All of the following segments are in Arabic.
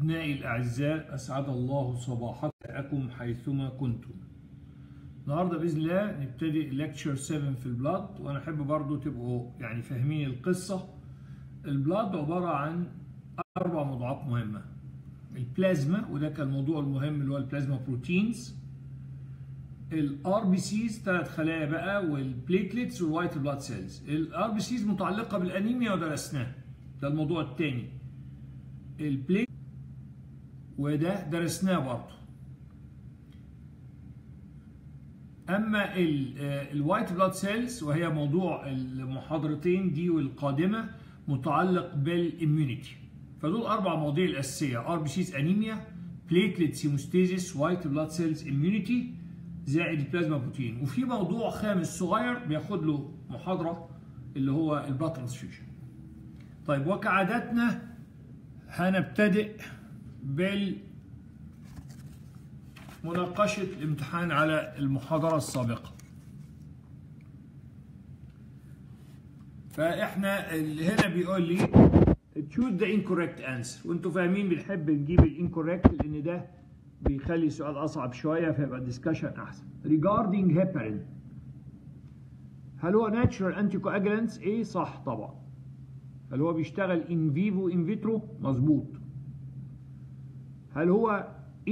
أبنائي الأعزاء، أسعد الله صباحكم حيثما كنتم. النهارده بإذن الله نبتدي ليكتشر 7 في البلاد، وأنا أحب برضو تبقوا يعني فاهمين القصة. البلاد عبارة عن 4 موضوعات مهمة: البلازما، وده كان الموضوع المهم اللي هو البلازما بروتينز، الار بي سيز 3 خلايا بقى، والبليتلتس والوايت بلاد سيلز. الار بي سيز متعلقة بالأنيميا ودرسناه، ده الموضوع الثاني. البليت وده درسناه برضه. اما الوايت بلاد سيلز وهي موضوع المحاضرتين دي والقادمه متعلق بالاميونيتي. فدول 4 مواضيع الاساسيه: ار بي سيز انيميا، بليتلتس هيموستاسيس، وايت بلاد سيلز اميونيتي، زائد البلازما بروتين. وفي موضوع خامس صغير بياخد له محاضره اللي هو البلاد ترانسفيوجن. طيب، وكعادتنا هنبتدئ مناقشة الامتحان على المحاضرة السابقة. فاحنا هنا بيقول لي choose the incorrect answer، وانتوا فاهمين بنحب نجيب الانكوريكت لان ده بيخلي السؤال اصعب شوية فيبقى الديسكشن احسن. regarding heparin، هل هو natural anticoagulants؟ ايه صح طبعا. هل هو بيشتغل in vivo in vitro؟ مظبوط. هل هو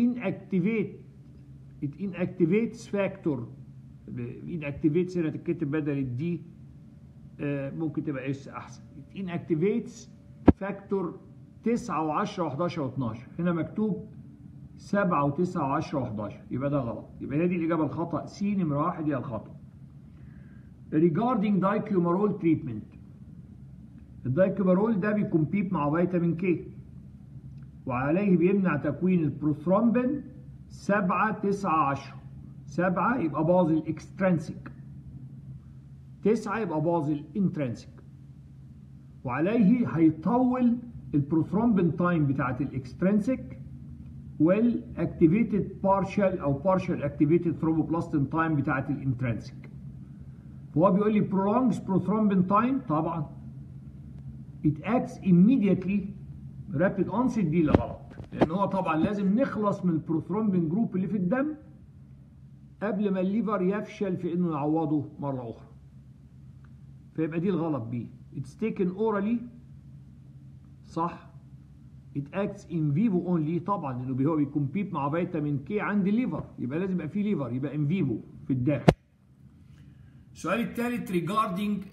it inactivates factor؟ inactivates هنا تتكتب بدل الدي، ممكن تبقى اس احسن. it inactivates factor 9 و10 و11 و12، هنا مكتوب 7 و9 و10 و11، يبقى ده غلط. يبقى هي دي الاجابه الخطا، سي نمره 1 هي الخطا. regarding diclofenac treatment، الدايكلوفيناك ده بيكمبيت مع فيتامين كي، وعليه بيمنع تكوين البروثرومبين 7 9 10. 7 يبقى باظ الاكسترنسيك، 9 يبقى باظ الانترنسيك، وعليه هيطول البروثرومبين تايم بتاعت الاكسترنسيك والاكتيفيتد بارشال او بارشال اكتيفيتد ثرومبوبلاستين تايم بتاعت الانترنسيك. فهو بيقول لي prolongs prothrombin time، طبعا it acts immediately rapid onset، دي اللي غلط، لان هو طبعا لازم نخلص من البروثرومبين جروب اللي في الدم قبل ما الليفر يفشل في انه يعوضه مره اخرى، فيبقى دي الغلط بيه. it's taken orally، صح. it acts in vivo only، طبعا لانه هو بيكمبيت مع فيتامين كي عند الليفر، يبقى لازم يبقى فيه ليفر، يبقى in vivo في الداخل. السؤال الثالث regarding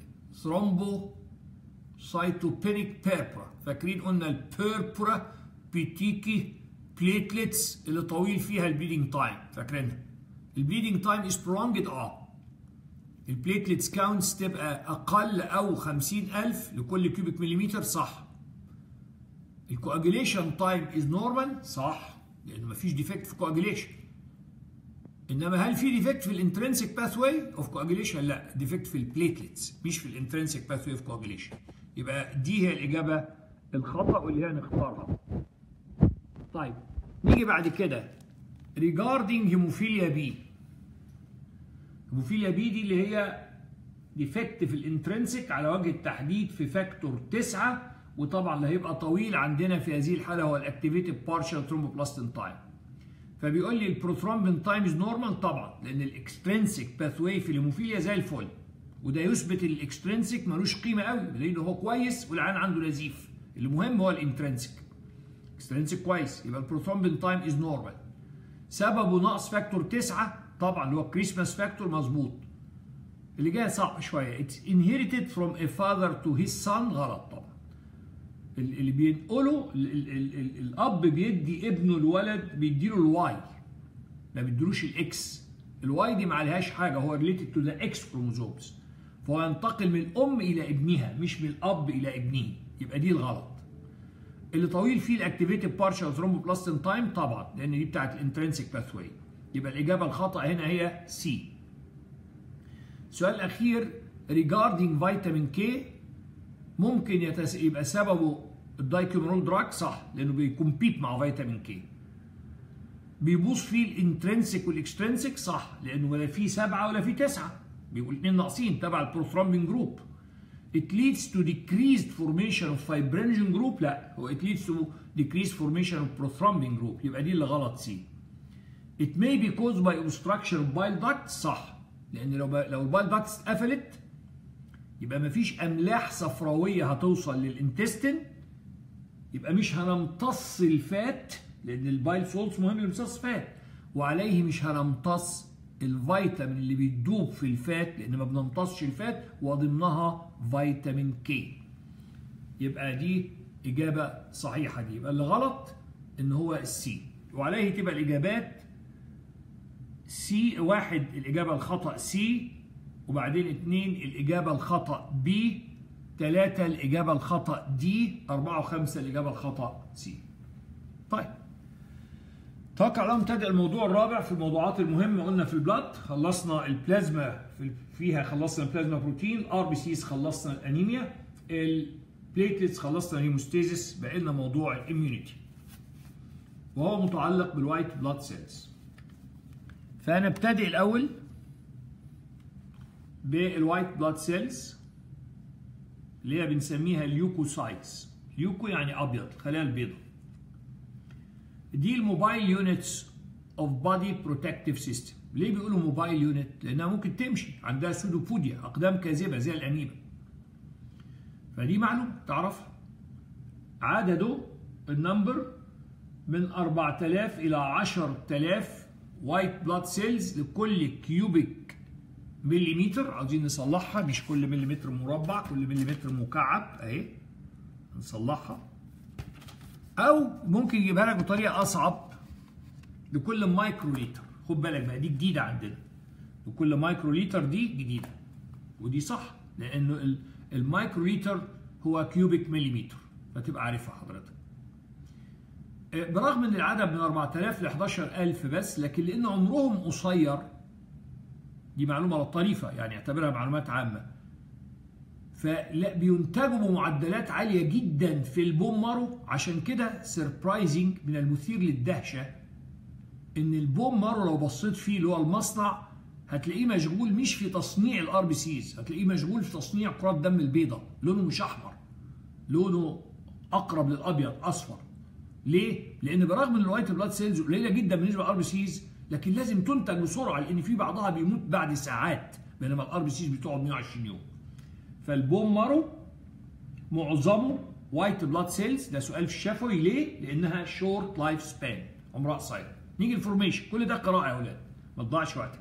thrombocytopenic purpura، فاكرين قلنا البيربورا بيتيكي بليتلتس اللي طويل فيها البليدنج تايم، فاكرينها؟ البليدنج تايم از برولونجد، البليتلتس كاونتس تبقى اقل او 50,000 لكل كيوبيك مليمتر، صح. الكواجيليشن تايم از نورمال، صح، لان مفيش ديفكت في كواجيليشن. انما هل في ديفكت في الانترنسيك باثواي اوف كواجيليشن؟ لا، ديفكت في البليتلتس مش في الانترنسيك باثواي اوف كواجيليشن. يبقى دي هي الاجابه الخطا واللي هي نختارها. طيب، نيجي بعد كده regarding هيموفيليا بي. هيموفيليا بي دي اللي هي ديفكت في الانترنسيك على وجه التحديد في فاكتور 9، وطبعا اللي هيبقى طويل عندنا في هذه الحاله هو الاكتيفيتد بارشال ثرومبوبلاستين تايم. فبيقول لي البروثرومبين تايم از نورمال، طبعا لان الاكسترنسيك باثواي في الهيموفيليا زي الفل، وده يثبت ان الاكسترنسيك ملوش قيمه قوي لانه هو كويس والعيان عنده نزيف. المهم هو الانترنسيك، اكسترنسيك كويس، يبقى البروثرومبين تايم از نورمال. سببه نقص فاكتور 9، طبعا اللي هو الكريسماس فاكتور، مظبوط. اللي جايه صعب شويه، اتس inherited from a father to his son، غلط طبعا. اللي بينقله الاب بيدي ابنه الولد، بيديله الواي، ما بيديلوش الاكس. الواي دي ما عليهاش حاجه، هو ريليتد تو ذا اكس كروموزومز، فهو ينتقل من الام الى ابنها مش من الاب الى ابنه، يبقى دي الغلط. اللي طويل فيه الاكتيفيتد بارشال ثرومبوبلاستين تايم، طبعا لان دي بتاعت الانترنسيك باثواي، يبقى الاجابه الخطا هنا هي سي. السؤال الاخير regarding فيتامين كي، ممكن يبقى سببه الدايكلوفيناك دراج، صح، لانه بيكمبيت مع فيتامين كي. بيبوظ فيه الانترنسيك والاكسترنسيك، صح، لانه ولا فيه 7 ولا فيه 9، بيبقوا الاثنين ناقصين تبع البروثرومبين جروب. it leads to decreased formation of fibrinogen group. لا، هو it leads to decreased formation of prothrombin group. يبقى دي اللي غلط سي. it may be caused by obstruction of bile duct. صح، لان لو البايل داكتس اتقفلت يبقى مفيش املاح صفراويه هتوصل للانتستين، يبقى مش هنمتص الفات، لان البايل سولتس مهم لامتصاص فات، وعليه مش هنمتص الفيتامين اللي بيدوب في الفات، لان ما بنمتصش الفات وضمنها فيتامين كي. يبقى دي اجابه صحيحه دي. يبقى اللي غلط ان هو السي، وعليه تبقى الاجابات سي. 1 الاجابه الخطا سي، وبعدين 2 الاجابه الخطا بي، 3 الاجابه الخطا دي، 4 و5 الاجابه الخطا سي. طيب توقع لهم نبتدئ الموضوع الرابع في الموضوعات المهمه. قلنا في البلاد خلصنا البلازما، فيها خلصنا البلازما بروتين، الار بي سيز خلصنا الانيميا، البليتلتس خلصنا الهيموستاسيس، بقى لنا موضوع الاميونيتي وهو متعلق بالوايت بلاد سيلز. فنبتدئ الاول بالوايت بلاد سيلز اللي هي بنسميها اليوكوسايتس. يوكو يعني ابيض، الخلايا البيضاء. دي الموبايل يونتس اوف بادي بروتكتيف سيستم. ليه بيقولوا موبايل يونت؟ لانها ممكن تمشي، عندها سودوبوديا، اقدام كاذبه زي الانيبه. فدي معلومه تعرفها. عدده النمبر من 4000 الى 10000 وايت بلاد سيلز لكل كيوبيك مليمتر. عاوزين نصلحها، مش كل مليمتر مربع، كل مليمتر مكعب اهي، نصلحها. او ممكن يجيبها لك بطريقه اصعب، لكل مايكرو لتر. خد بالك بقى، دي جديده عندنا، لكل مايكرو لتر دي جديده، ودي صح لانه المايكرو لتر هو كيوبيك مليمتر، فتبقى عارفها حضرتك. برغم ان العدد من 4000 ل 11000 بس، لكن لان عمرهم قصير، دي معلومه لطيفه يعني اعتبرها معلومات عامه، فلا بينتجوا بمعدلات عاليه جدا في البون مارو. عشان كده سربرايزنج، من المثير للدهشه ان البون مارو لو بصيت فيه اللي هو المصنع هتلاقيه مشغول مش في تصنيع الار بي سيز، هتلاقيه مشغول في تصنيع كرات دم البيضاء. لونه مش احمر، لونه اقرب للابيض، اصفر. ليه؟ لان برغم ان الوايت بلاد سيلز قليله جدا بالنسبه للار بي سيز، لكن لازم تنتج بسرعه، لان في بعضها بيموت بعد ساعات، بينما الار بي سيز بتقعد 120 يوم. فالبون مارو معظمه وايت بلاد سيلز. ده سؤال في الشفوي. ليه؟ لانها شورت لايف سبان، عمرها قصير. نيجي الفورميشن، كل ده قراءه يا اولاد، ما تضيعش وقتك.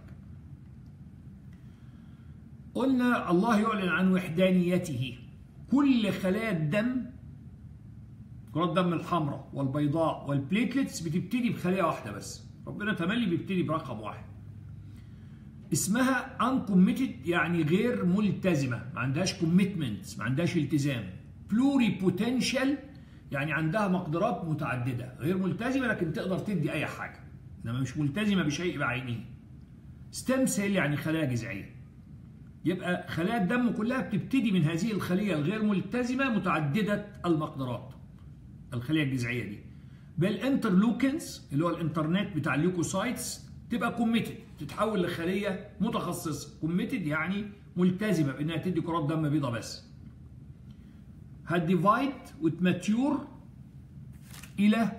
قلنا الله يعلن عن وحدانيته. كل خلايا الدم، كرات الدم الحمراء والبيضاء والبليتلتس، بتبتدي بخليه واحده بس. ربنا تملي بيبتدي برقم واحد. اسمها uncommitted، يعني غير ملتزمه، ما عندهاش commitments، ما عندهاش التزام. pluripotential يعني عندها مقدرات متعدده، غير ملتزمه لكن تقدر تدي اي حاجه، انما مش ملتزمه بشيء بعينه. stem cell يعني خلايا جذعيه. يبقى خلايا الدم كلها بتبتدي من هذه الخليه الغير ملتزمه متعدده المقدرات، الخليه الجذعيه دي. بالانترلوكنز اللي هو الانترنت بتاع اليوكوسايتس تبقى كوميتد، تتحول لخليه متخصصه. كوميتد يعني ملتزمه بانها تدي كرات دم بيضاء بس. هتديفايد وتماتيور الى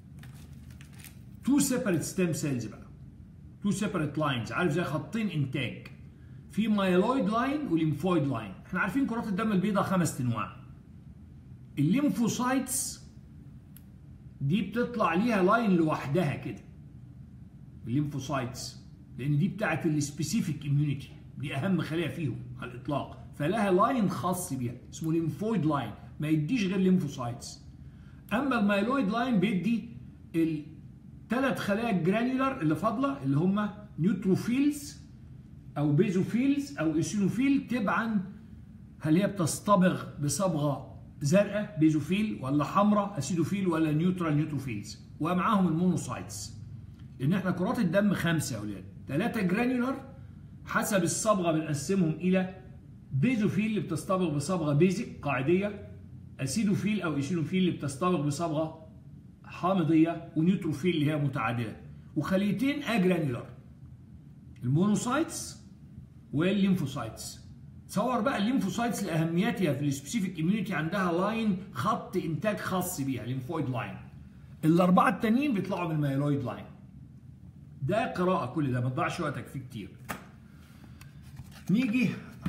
تو سيبريت ستيم سيلز بقى، تو سيبريت لاينز، عارف زي خطين انتاج، في مايلويد لاين وليمفويد لاين. احنا عارفين كرات الدم البيضاء 5 انواع. الليمفوسايتس دي بتطلع ليها لاين لوحدها كده، الليمفوسايتس، لان دي بتاعت السبيسيفيك اميونيتي، دي اهم خليه فيهم على الاطلاق، فلها لاين خاص بيها اسمه ليمفويد لاين، ما يديش غير ليمفوسايتس. اما المايلويد لاين بيدي الثلاث خلايا الجرانيولار اللي فاضله، اللي هم نيوتروفيلز او بيزوفيلز او ايسينوفيل، تبعا هل هي بتصطبغ بصبغه زرقاء بيزوفيل، ولا حمراء اسيدوفيل، ولا نيوترال نيوتروفيلز، ومعاهم المونوسايتس. لان احنا كرات الدم 5 يا اولاد، 3 جرانيولار حسب الصبغه بنقسمهم الى بيزوفيل اللي بتصطبغ بصبغه بيزك قاعديه، اسيدوفيل او ايسينوفيل اللي بتصطبغ بصبغه حامضيه، ونيوتروفيل اللي هي متعادله، وخليتين اجرانيولار، المونوسايتس والليمفوسايتس. تصور بقى الليمفوسايتس لاهميتها في السبيسيفيك اميونيتي عندها لاين خط انتاج خاص بيها، ليمفويد لاين. الاربعه التانيين بيطلعوا من المايلويد لاين. ده قراءه كل ده، ما تضيعش وقتك فيه كتير. نيجي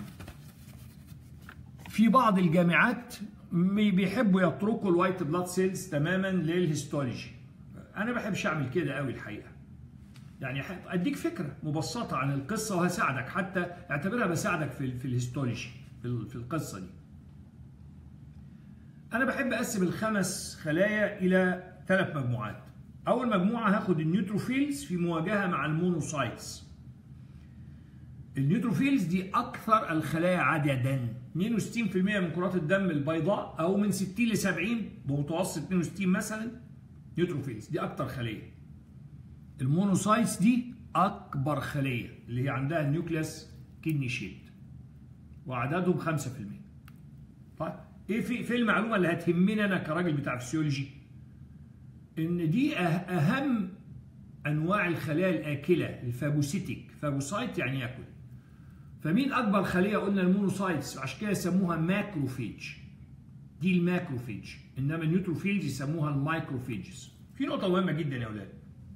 في بعض الجامعات بيحبوا يتركوا الوايت بلاد سيلز تماما للهيستولوجي. انا ما بحبش اعمل كده قوي الحقيقه. يعني اديك فكره مبسطه عن القصه وهساعدك، حتى اعتبرها بساعدك في الهيستولوجي في القصه دي. انا بحب اقسم الخمس خلايا الى 3 مجموعات. اول مجموعه هاخد النيوتروفيلز في مواجهه مع المونوسايتس. النيوتروفيلز دي اكثر الخلايا عددا، 62% من كرات الدم البيضاء، او من 60 ل 70 بمتوسط 62 مثلا نيوتروفيلز، دي اكتر خليه. المونوسايتس دي اكبر خليه اللي هي عندها النيوكليس كيدني شيب وعددهم 5%. طيب ايه في المعلومه اللي هتهمني انا كراجل بتاع فسيولوجي؟ ان دي اهم انواع الخلايا الاكله، الفاجوسيتيك. فاجوسايت يعني ياكل. فمين اكبر خليه؟ قلنا المونوسايتس، عشان كده يسموها ماكروفيج. دي الماكروفيج، انما النيوتروفيلز يسموها المايكروفيجز. في نقطه مهمه جدا يا اولاد،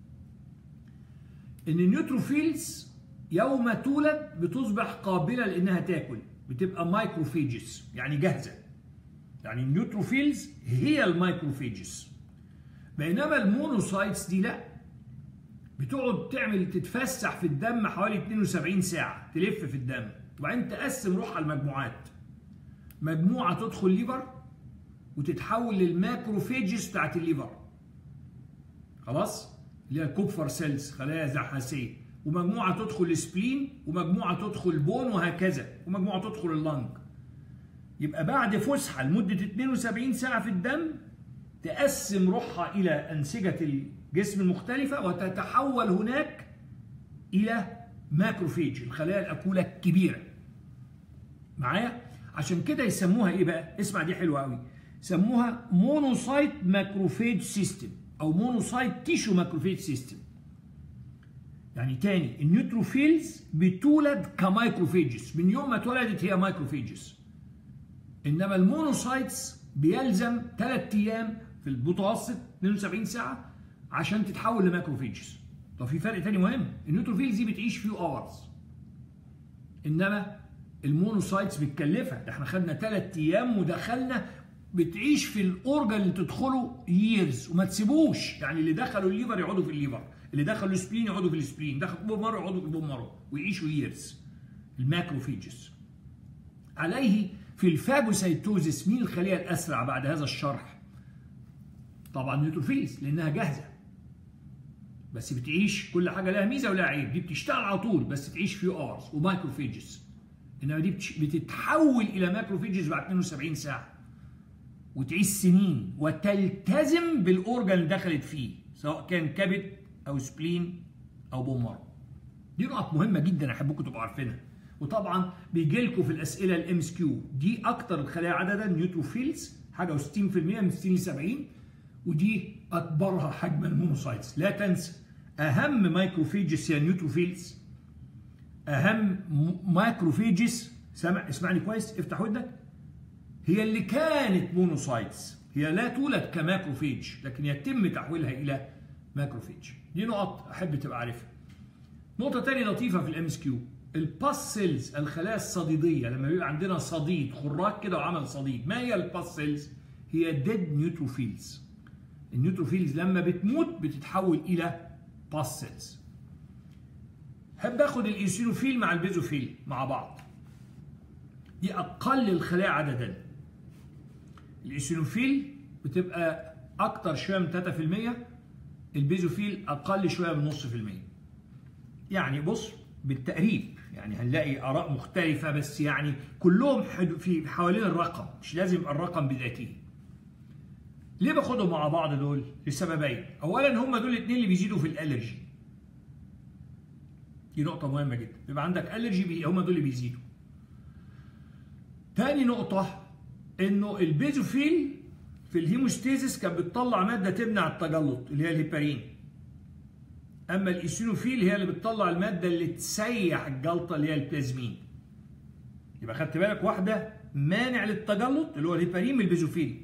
ان النيوتروفيلز يوم تولد بتصبح قابله لانها تاكل، بتبقى مايكروفيجز يعني جاهزه. يعني النيوتروفيلز هي المايكروفيجز، بينما المونوسايتس دي لا، بتقعد تتفسح في الدم حوالي 72 ساعه، تلف في الدم وبعدين تقسم روحها لمجموعات. مجموعه تدخل ليفر وتتحول للماكروفيجز بتاعت الليفر، خلاص، اللي هي الكوبفر سيلز، خلايا زحاسيه. ومجموعه تدخل السبلين، ومجموعه تدخل البون، وهكذا، ومجموعه تدخل اللنج. يبقى بعد فسحه لمده 72 ساعه في الدم تقسم روحها الى انسجه الجسم المختلفه، وتتحول هناك الى ماكروفيج، الخلايا الاكوله الكبيره. معايا؟ عشان كده يسموها ايه بقى؟ اسمع دي حلوه قوي، يسموها مونوسايت ماكروفيج سيستم او مونوسايت تيشو ماكروفيج سيستم. يعني تاني، النيوتروفيلز بتولد كمايكروفيجز، من يوم ما اتولدت هي مايكروفيجز. انما المونوسايتس بيلزم 3 ايام في المتوسط 72 ساعه عشان تتحول لماكروفيجز. طب في فرق تاني مهم، النيوتروفيلز دي بتعيش فيو اورز، انما المونوسايتس بتكلفها. ده احنا خدنا 3 ايام ودخلنا، بتعيش في الاورجن اللي تدخله ييرز وما تسيبوش. يعني اللي دخلوا الليفر يقعدوا في الليفر، اللي دخلوا السبلين يقعدوا في السبلين، دخلوا البون مارو يقعدوا في البون مارو، ويعيشوا ييرز. الماكروفيجز. عليه في الفاجوسايتوزيس مين الخليه الاسرع بعد هذا الشرح؟ طبعا نيوتروفيلز، لانها جاهزه بس بتعيش. كل حاجه لها ميزه ولها عيب. دي بتشتغل على طول بس تعيش فيو اورز ومايكروفيجز، انما دي بتتحول الى ماكروفيجز بعد 72 ساعه وتعيش سنين وتلتزم بالاورجن اللي دخلت فيه، سواء كان كبد او سبلين او بون مارو. دي نقط مهمه جدا احبكم تبقوا عارفينها. وطبعا بيجي لكم في الاسئله الام اس كيو. دي اكتر الخلايا عددا نيوتروفيلز، حاجه و60% من 60 ل 70، ودي اكبرها حجما المونوسايتس. لا تنسى اهم مايكروفيجز هي النيوتروفيلز. اهم مايكروفيجز، اسمعني كويس، افتح ودنك، هي اللي كانت مونوسايتس. هي لا تولد كماكروفيج لكن يتم تحويلها الى ماكروفيج. دي نقط احب تبقى عارفها. نقطه ثانيه لطيفه في الام اس كيو، الباس سيلز، الخلايا الصديديه. لما بيبقى عندنا صديد خراج كده وعمل صديد، ما هي الباس سيلز؟ هي ديد نيوتروفيلز. النيوتروفيلز لما بتموت بتتحول الى باس سيلز. احب اخد الايسينوفيل مع البيزوفيل مع بعض. دي اقل الخلايا عددا. الايسينوفيل بتبقى اكتر شويه من 3%، البيزوفيل اقل شويه من 0.5%. يعني بص بالتقريب، يعني هنلاقي اراء مختلفه بس يعني كلهم في حوالين الرقم، مش لازم يبقى الرقم بذاته. ليه باخدهم مع بعض دول؟ لسببين. اولا هم دول الاثنين اللي بيزيدوا في الالرجي. دي نقطه مهمه جدا، بيبقى عندك الرجي هم دول اللي بيزيدوا. تاني نقطه انه البيزوفيل في الهيموستيزيس كانت بتطلع ماده تمنع التجلط اللي هي الهيبارين. اما الايسينوفيل هي اللي بتطلع الماده اللي تسيح الجلطه اللي هي البلازمين. يبقى خدت بالك واحده مانع للتجلط اللي هو الهيبارين من البيزوفيل،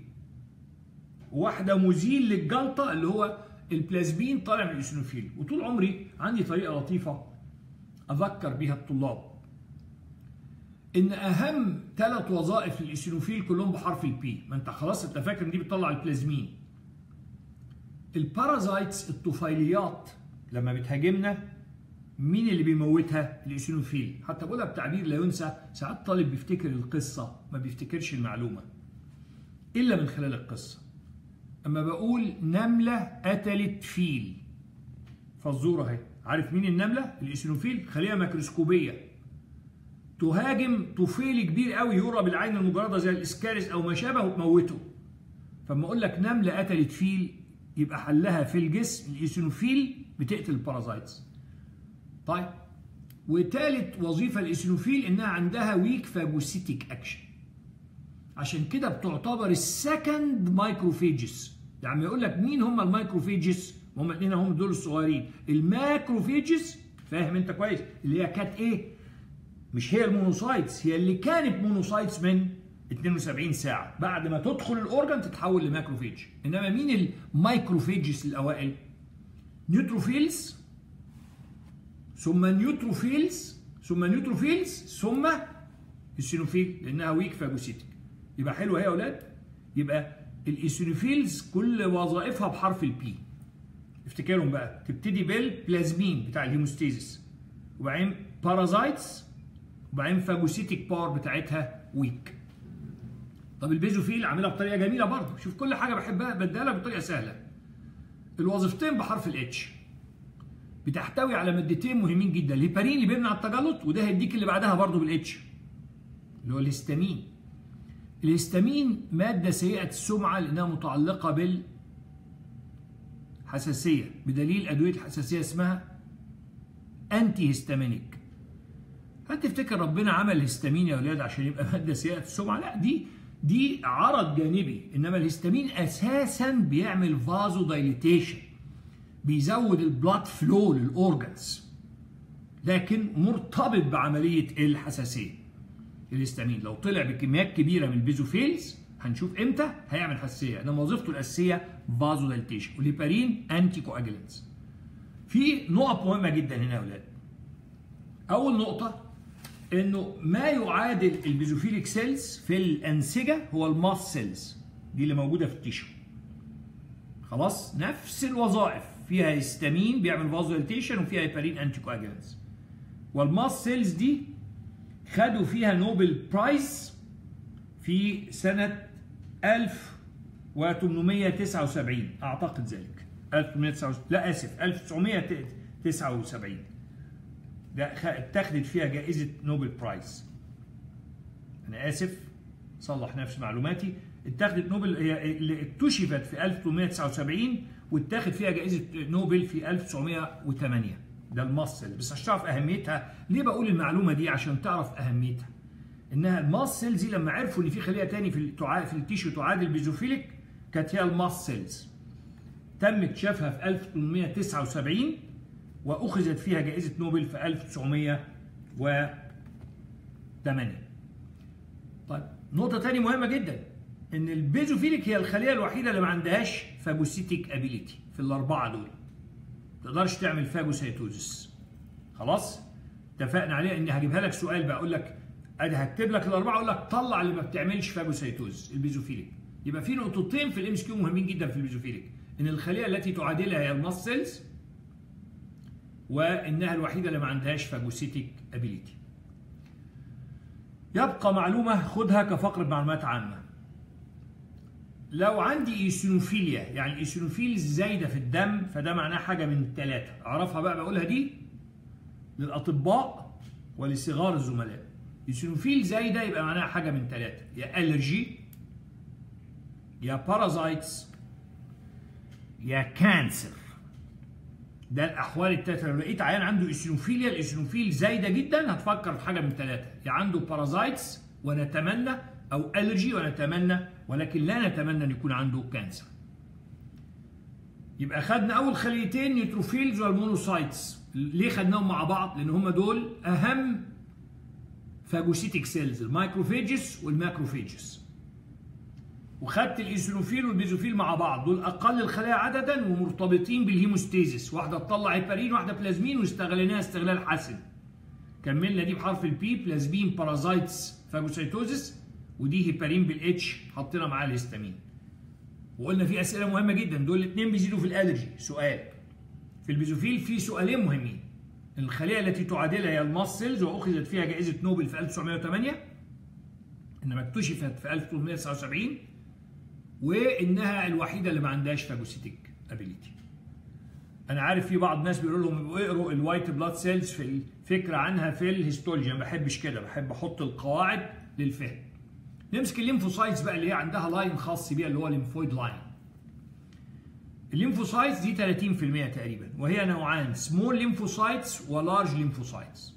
وواحده مزيل للجلطه اللي هو البلازمين طالع من الايسينوفيل. وطول عمري عندي طريقه لطيفه اذكر بيها الطلاب ان اهم 3 وظائف للايسينوفيل كلهم بحرف البي. ما انت خلاص انت فاكر ان دي بتطلع البلازمين. البارازايتس الطفيليات لما بتهاجمنا مين اللي بيموتها؟ الايسينوفيل. حتى بقولها بتعبير لا ينسى، ساعات طالب بيفتكر القصه ما بيفتكرش المعلومه الا من خلال القصه. اما بقول نمله قتلت فيل، فالزوره اهي، عارف مين النمله؟ الايسينوفيل، خليه ميكروسكوبيه تهاجم طفيل كبير قوي يرى بالعين المجرده زي الاسكارس او ما شابه وتموته. فلما اقول لك نمله قتلت فيل يبقى حلها في الجسم الايسينوفيل بتقتل البارازايتس. طيب، وثالث وظيفه الايسينوفيل انها عندها ويك فاجوسيتيك اكشن، عشان كده بتعتبر السكند مايكروفيجز. يعني يقول لك مين هم المايكروفيجز؟ هم الاثنين هم دول الصغيرين. الماكروفيجز فاهم انت كويس، اللي هي كانت ايه؟ مش هي المونوسايتس، هي اللي كانت مونوسايتس من 72 ساعه، بعد ما تدخل الاورجن تتحول لماكروفيج. انما مين المايكروفيجز الاوائل؟ نيوتروفيلز، ثم نيوتروفيلز، ثم نيوتروفيلز، ثم ايسينوفيل، لانها ويك فاجوسيتك. يبقى حلوه اهي يا اولاد. يبقى الايسينوفيلز كل وظائفها بحرف البي. افتكرهم بقى، تبتدي بالبلازمين بتاع الهيموستيزيس، وبعدين بارازايتس، وبعدين فاجوسيتك باور بتاعتها ويك. طب البيزوفيل عاملها بطريقه جميله برضه. شوف كل حاجه بحبها بديها لك بطريقه سهله. الوظيفتين بحرف الاتش، بتحتوي على مادتين مهمين جدا. الهيبارين اللي بيمنع التجلط، وده هيديك اللي بعدها برضه بالاتش اللي هو الهستامين. الهستامين ماده سيئه السمعه لانها متعلقه بالحساسيه، بدليل ادويه الحساسيه اسمها انتي هيستامينيك. هل تفتكر ربنا عمل الهستامين يا ولاد عشان يبقى ماده سيئه السمعه؟ لا، دي عرض جانبي. انما الهستامين اساسا بيعمل فازو دايليتيشن، بيزود البلاد فلو للاورجنز، لكن مرتبط بعمليه الحساسيه. الهستامين لو طلع بكميات كبيره من البيزوفيلز هنشوف امتى هيعمل حساسيه، انما وظيفته الاساسيه فازو دايليتيشن. والهيبارين انتي كواجلانتس. في نقط مهمه جدا هنا يا ولاد. اول نقطه انه ما يعادل البيزوفيليك سيلز في الانسجه هو الماس سيلز، دي اللي موجوده في التيشو. خلاص، نفس الوظائف، فيها هيستامين بيعمل فازوليتيشن وفيها هيبارين انتي كواجلانتس. والماس سيلز دي خدوا فيها نوبل برايز في سنه 1879 اعتقد ذلك. 1979 ده اتخذت فيها جائزة نوبل برايز. أنا آسف صلح نفس معلوماتي، اتخذت نوبل، هي اللي اكتشفت في 1879 واتخذ فيها جائزة نوبل في 1908. ده الماسل. بس عشان تعرف أهميتها، ليه بقول المعلومة دي؟ عشان تعرف أهميتها. إنها الماسلز دي لما عرفوا إن في خلية تاني في التيشو تعادل البيزوفيليك، كانت هي الماسلز. تم اكتشافها في 1879 وأخذت فيها جائزة نوبل في 1908. طيب، نقطة تانية مهمة جدا، إن البيزوفيليك هي الخلية الوحيدة اللي ما عندهاش فاجوسيتيك ابيليتي في الأربعة دول. ما تقدرش تعمل فاجوسيتوزس. خلاص؟ اتفقنا عليها. إني هجيبها لك سؤال بقى، أقول لك أدي هكتب لك الأربعة، أقول لك طلع اللي ما بتعملش فاجوسيتوزس البيزوفيليك. يبقى في نقطتين في الام اس كيو مهمين جدا في البيزوفيليك، إن الخلية التي تعادلها هي الماست سيلز، وإنها الوحيدة اللي ما عندهاش فاجوسيتيك ابيليتي. يبقى معلومة خدها كفقرة معلومات عامة. لو عندي ايسينوفيليا، يعني الايسينوفيل زايدة في الدم، فده معناه حاجة من 3. أعرفها بقى، بقولها دي للأطباء ولصغار الزملاء. ايسينوفيل زايدة يبقى معناها حاجة من 3، يا ألرجي، يا بارازايتس، يا كانسر. ده الاحوال الثلاثه. لو لقيت عيان عنده ايسينوفيليا، الايسينوفيل زايده جدا، هتفكر في حاجه من 3، يا عنده بارازايتس ونتمنى، او الرجي ونتمنى، ولكن لا نتمنى ان يكون عنده كانسر. يبقى خدنا اول خليتين، نيوتروفيلز والمونوسايتس. ليه خدناهم مع بعض؟ لان هم دول اهم فاجوسيتيك سيلز، المايكروفيجز والماكروفيجز. وخدت الايزونوفيل والبيزوفيل مع بعض، دول اقل الخلايا عددا ومرتبطين بالهيموستيزيس، واحده تطلع هيبارين واحده بلازمين واستغليناها استغلال حسن. كملنا دي بحرف البي، بلازمين بارازايتس فاجوسيتوزيس، ودي هيبارين بالاتش حطينا معاها الهستامين. وقلنا في اسئله مهمه جدا، دول الاثنين بيزيدوا في الالرجي. سؤال في البيزوفيل في سؤالين مهمين، الخليه التي تعادلها هي الماست سيلز واخذت فيها جائزه نوبل في 1908 انما اكتشفت في 1879، وانها الوحيده اللي ما عندهاش فاجوسيتيك ابيليتي. انا عارف في بعض الناس بيقولوا لهم اقروا الوايت بلاد سيلز في الفكره عنها في الهيستولوجي، ما بحبش كده، بحب احط القواعد للفهم. نمسك الليمفوسايتس بقى اللي هي عندها لاين خاص بيها اللي هو الليمفويد لاين. الليمفوسايتس دي 30% تقريبا، وهي نوعان، سمول ليمفوسايتس ولارج ليمفوسايتس.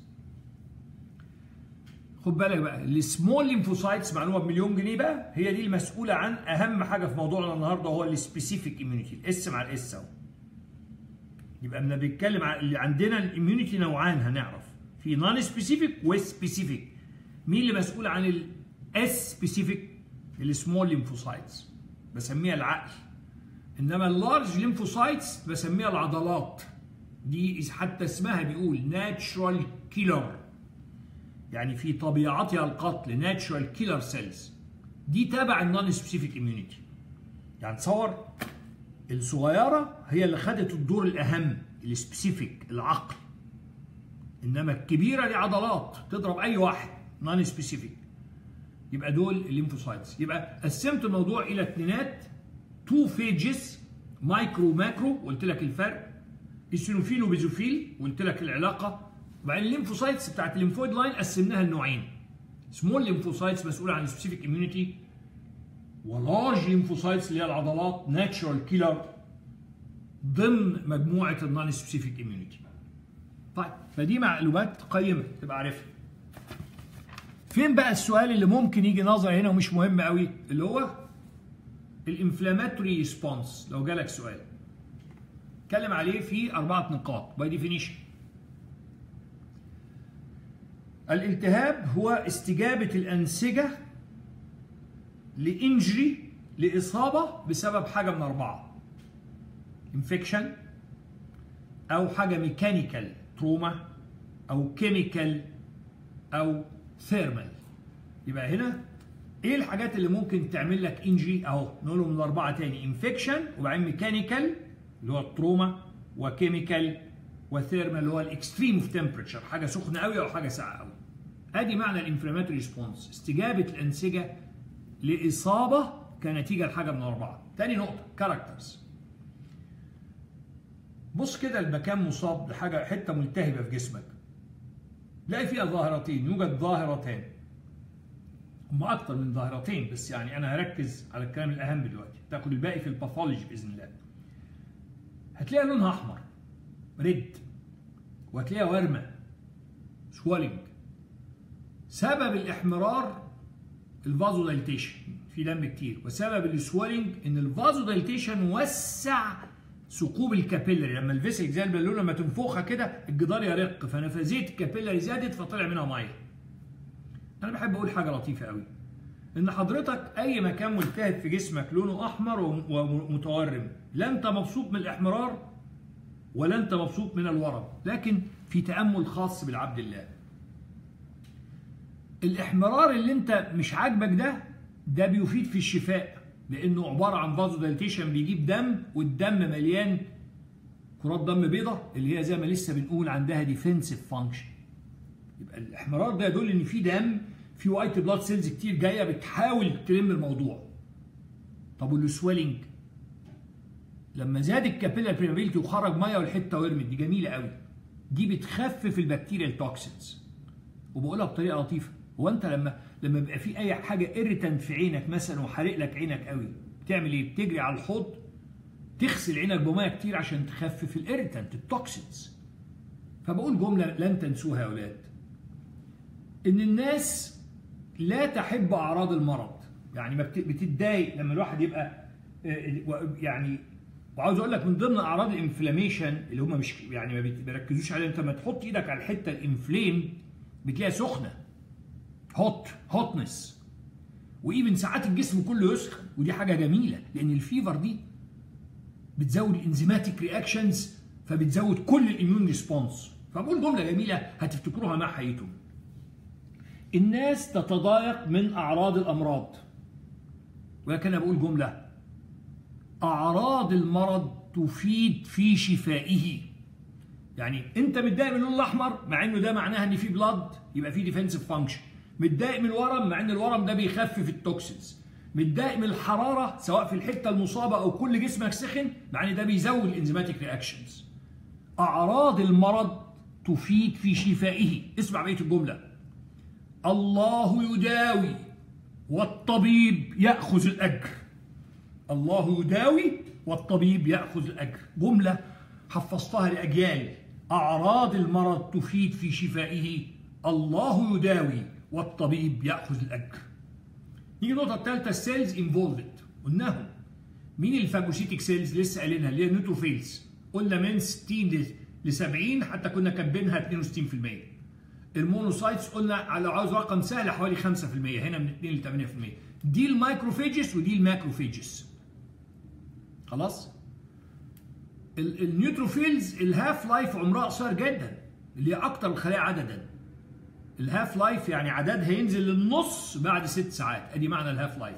خد بالك بقى، السمول ليمفوسايتس معلومه بمليون جنيه بقى، هي دي المسؤوله عن اهم حاجه في موضوعنا النهارده وهو السبيسيفيك اميونيتي، الاس مع الاس اهو. يبقى احنا بنتكلم عن اللي عندنا الاميونيتي نوعان، هنعرف في نون سبيسيفيك وسبيسيفيك. مين اللي مسؤول عن الاس سبيسيفيك؟ السمول ليمفوسايتس بسميها العقل، انما اللارج ليمفوسايتس بسميها العضلات. دي حتى اسمها بيقول ناتشرال كيلر، يعني في طبيعتها القتل، ناتشرال كيلر سيلز. دي تابع النون سبيسيفيك اميونيتي. يعني تصور الصغيره هي اللي خدت الدور الاهم، السبيسيفيك العقل، انما الكبيره دي عضلات تضرب اي واحد، نون سبيسيفيك. يبقى دول الليمفوسايتس. يبقى قسمت الموضوع الى اتنينات، تو فيجز، مايكرو وماكرو، وقلت لك الفرق، ايسينوفيل وبيزوفيل، وقلت لك العلاقه. وبعدين الليمفوسايتس بتاعت الليمفويد لاين قسمناها لنوعين، سمول ليمفوسايتس مسؤوله عن السبيسيفيك اميونيتي، ولارج ليمفوسايتس اللي هي العضلات ناتشرال كيلر ضمن مجموعه النون سبيسيفيك اميونيتي. طيب فدي معلومات قيمه تبقى عارفها. فين بقى السؤال اللي ممكن يجي نظري هنا ومش مهم قوي، اللي هو الانفلاماتوري ريسبونس. لو جالك سؤال اتكلم عليه في 4 نقاط باي ديفينيشن. الالتهاب هو استجابة الأنسجة لإنجري، لإصابة بسبب حاجة من 4، انفكشن، أو حاجة ميكانيكال تروما، أو كيميكال، أو ثيرمال. يبقى هنا ايه الحاجات اللي ممكن تعمل لك انجري؟ اهو نقولهم ال4 تاني، انفكشن، وبعدين ميكانيكال اللي هو التروما، وكيميكال، وثيرمال اللي هو الاكستريم اوف تمبريتشر، حاجه سخنه قوي او حاجه ساقعه قوي. ادي معنى الانفلاماتوري ريسبونس، استجابه الانسجه لاصابه كنتيجه لحاجه من 4. تاني نقطه، كاركترز. بص كده المكان مصاب بحاجه، حته ملتهبه في جسمك، تلاقي فيها ظاهرتين، يوجد ظاهرتان، هم اكتر من ظاهرتين بس يعني انا هركز على الكلام الاهم دلوقتي، تاخد الباقي في الباثولوجي باذن الله. هتلاقي لونها احمر ريد، وهتلاقيها ورمه سوالينج. سبب الاحمرار الفازو دايليتيشن، في دم كتير، وسبب السوالينج ان الفازو دايليتيشن وسع ثقوب الكابيلاري. لما الفيسك زي البالونه لما تنفخها كده الجدار يرق، فنفاذيه الكابيلاري زادت فطلع منها ميه. انا بحب اقول حاجه لطيفه قوي، ان حضرتك اي مكان ملتهب في جسمك لونه احمر ومتورم، لا انت مبسوط من الاحمرار ولا انت مبسوط من الورم، لكن في تامل خاص بالعبد الله. الاحمرار اللي انت مش عاجبك ده بيفيد في الشفاء، لانه عباره عن فازو دايليتيشن بيجيب دم، والدم مليان كرات دم بيضة اللي هي زي ما لسه بنقول عندها ديفنسيف فانكشن. يبقى الاحمرار ده يدل ان في دم، في وايت بلاد سيلز كتير جايه بتحاول تلم الموضوع. طب والسويلنج لما زاد الكابيلار بريمابيلتي وخرج ميه والحته ورمت، دي جميله قوي، دي بتخفف البكتيريا التوكسينز. وبقولها بطريقه لطيفه، هو انت لما بيبقى في اي حاجه ايريتنت في عينك مثلا وحارق لك عينك قوي، بتعمل ايه؟ بتجري على الحوض تغسل عينك بميه كتير عشان تخفف الايريتنت التوكسينز. فبقول جمله لن تنسوها يا اولاد، ان الناس لا تحب اعراض المرض، يعني ما بتتضايق لما الواحد يبقى يعني. وعاوز اقول لك من ضمن اعراض الانفلاميشن اللي هم مش يعني ما بيركزوش عليها، انت لما تحط ايدك على الحته الانفليم بتلاقيها سخنه، هوتنس، وايفن ساعات الجسم كله يسخن، ودي حاجه جميله لان الفيفر دي بتزود الانزيماتيك رياكشنز، فبتزود كل الاميون ريسبونس. فبقول جمله جميله هتفتكروها مع حياتهم. الناس تتضايق من اعراض الامراض، ولكن انا بقول جمله: اعراض المرض تفيد في شفائه. يعني انت متضايق من اللون الاحمر مع انه ده معناها ان في بلاد، يبقى في ديفنسيف فانكشن. متضايق من الورم مع ان الورم ده بيخفف التوكسينز. متضايق من الحراره سواء في الحته المصابه او كل جسمك سخن، مع ان ده بيزود الانزيماتيك رياكشنز. اعراض المرض تفيد في شفائه. اسمع بقيه الجمله: الله يداوي والطبيب ياخذ الاجر. الله يداوي والطبيب ياخذ الاجر. جمله حفظتها لاجيال. اعراض المرض تفيد في شفائه، الله يداوي والطبيب ياخذ الاجر. نيجي النقطه الثالثه: السيلز انفولفد. قلناهم. مين الفاجوسيتيك سيلز؟ لسه قايلينها، اللي هي النيوتروفيلز. قلنا من 60 ل 70، حتى كنا كاتبينها 62%. المونوسايتس قلنا على عاوز رقم سهل حوالي 5%، هنا من 2 ل 8%. دي المايكروفيجز ودي الماكروفيجز. خلاص؟ النيوتروفيلز الهاف لايف عمرها قصير جدا، اللي هي اكتر الخلايا عددا. الهاف لايف يعني عددها ينزل للنص بعد 6 ساعات، ادي معنى الهاف لايف.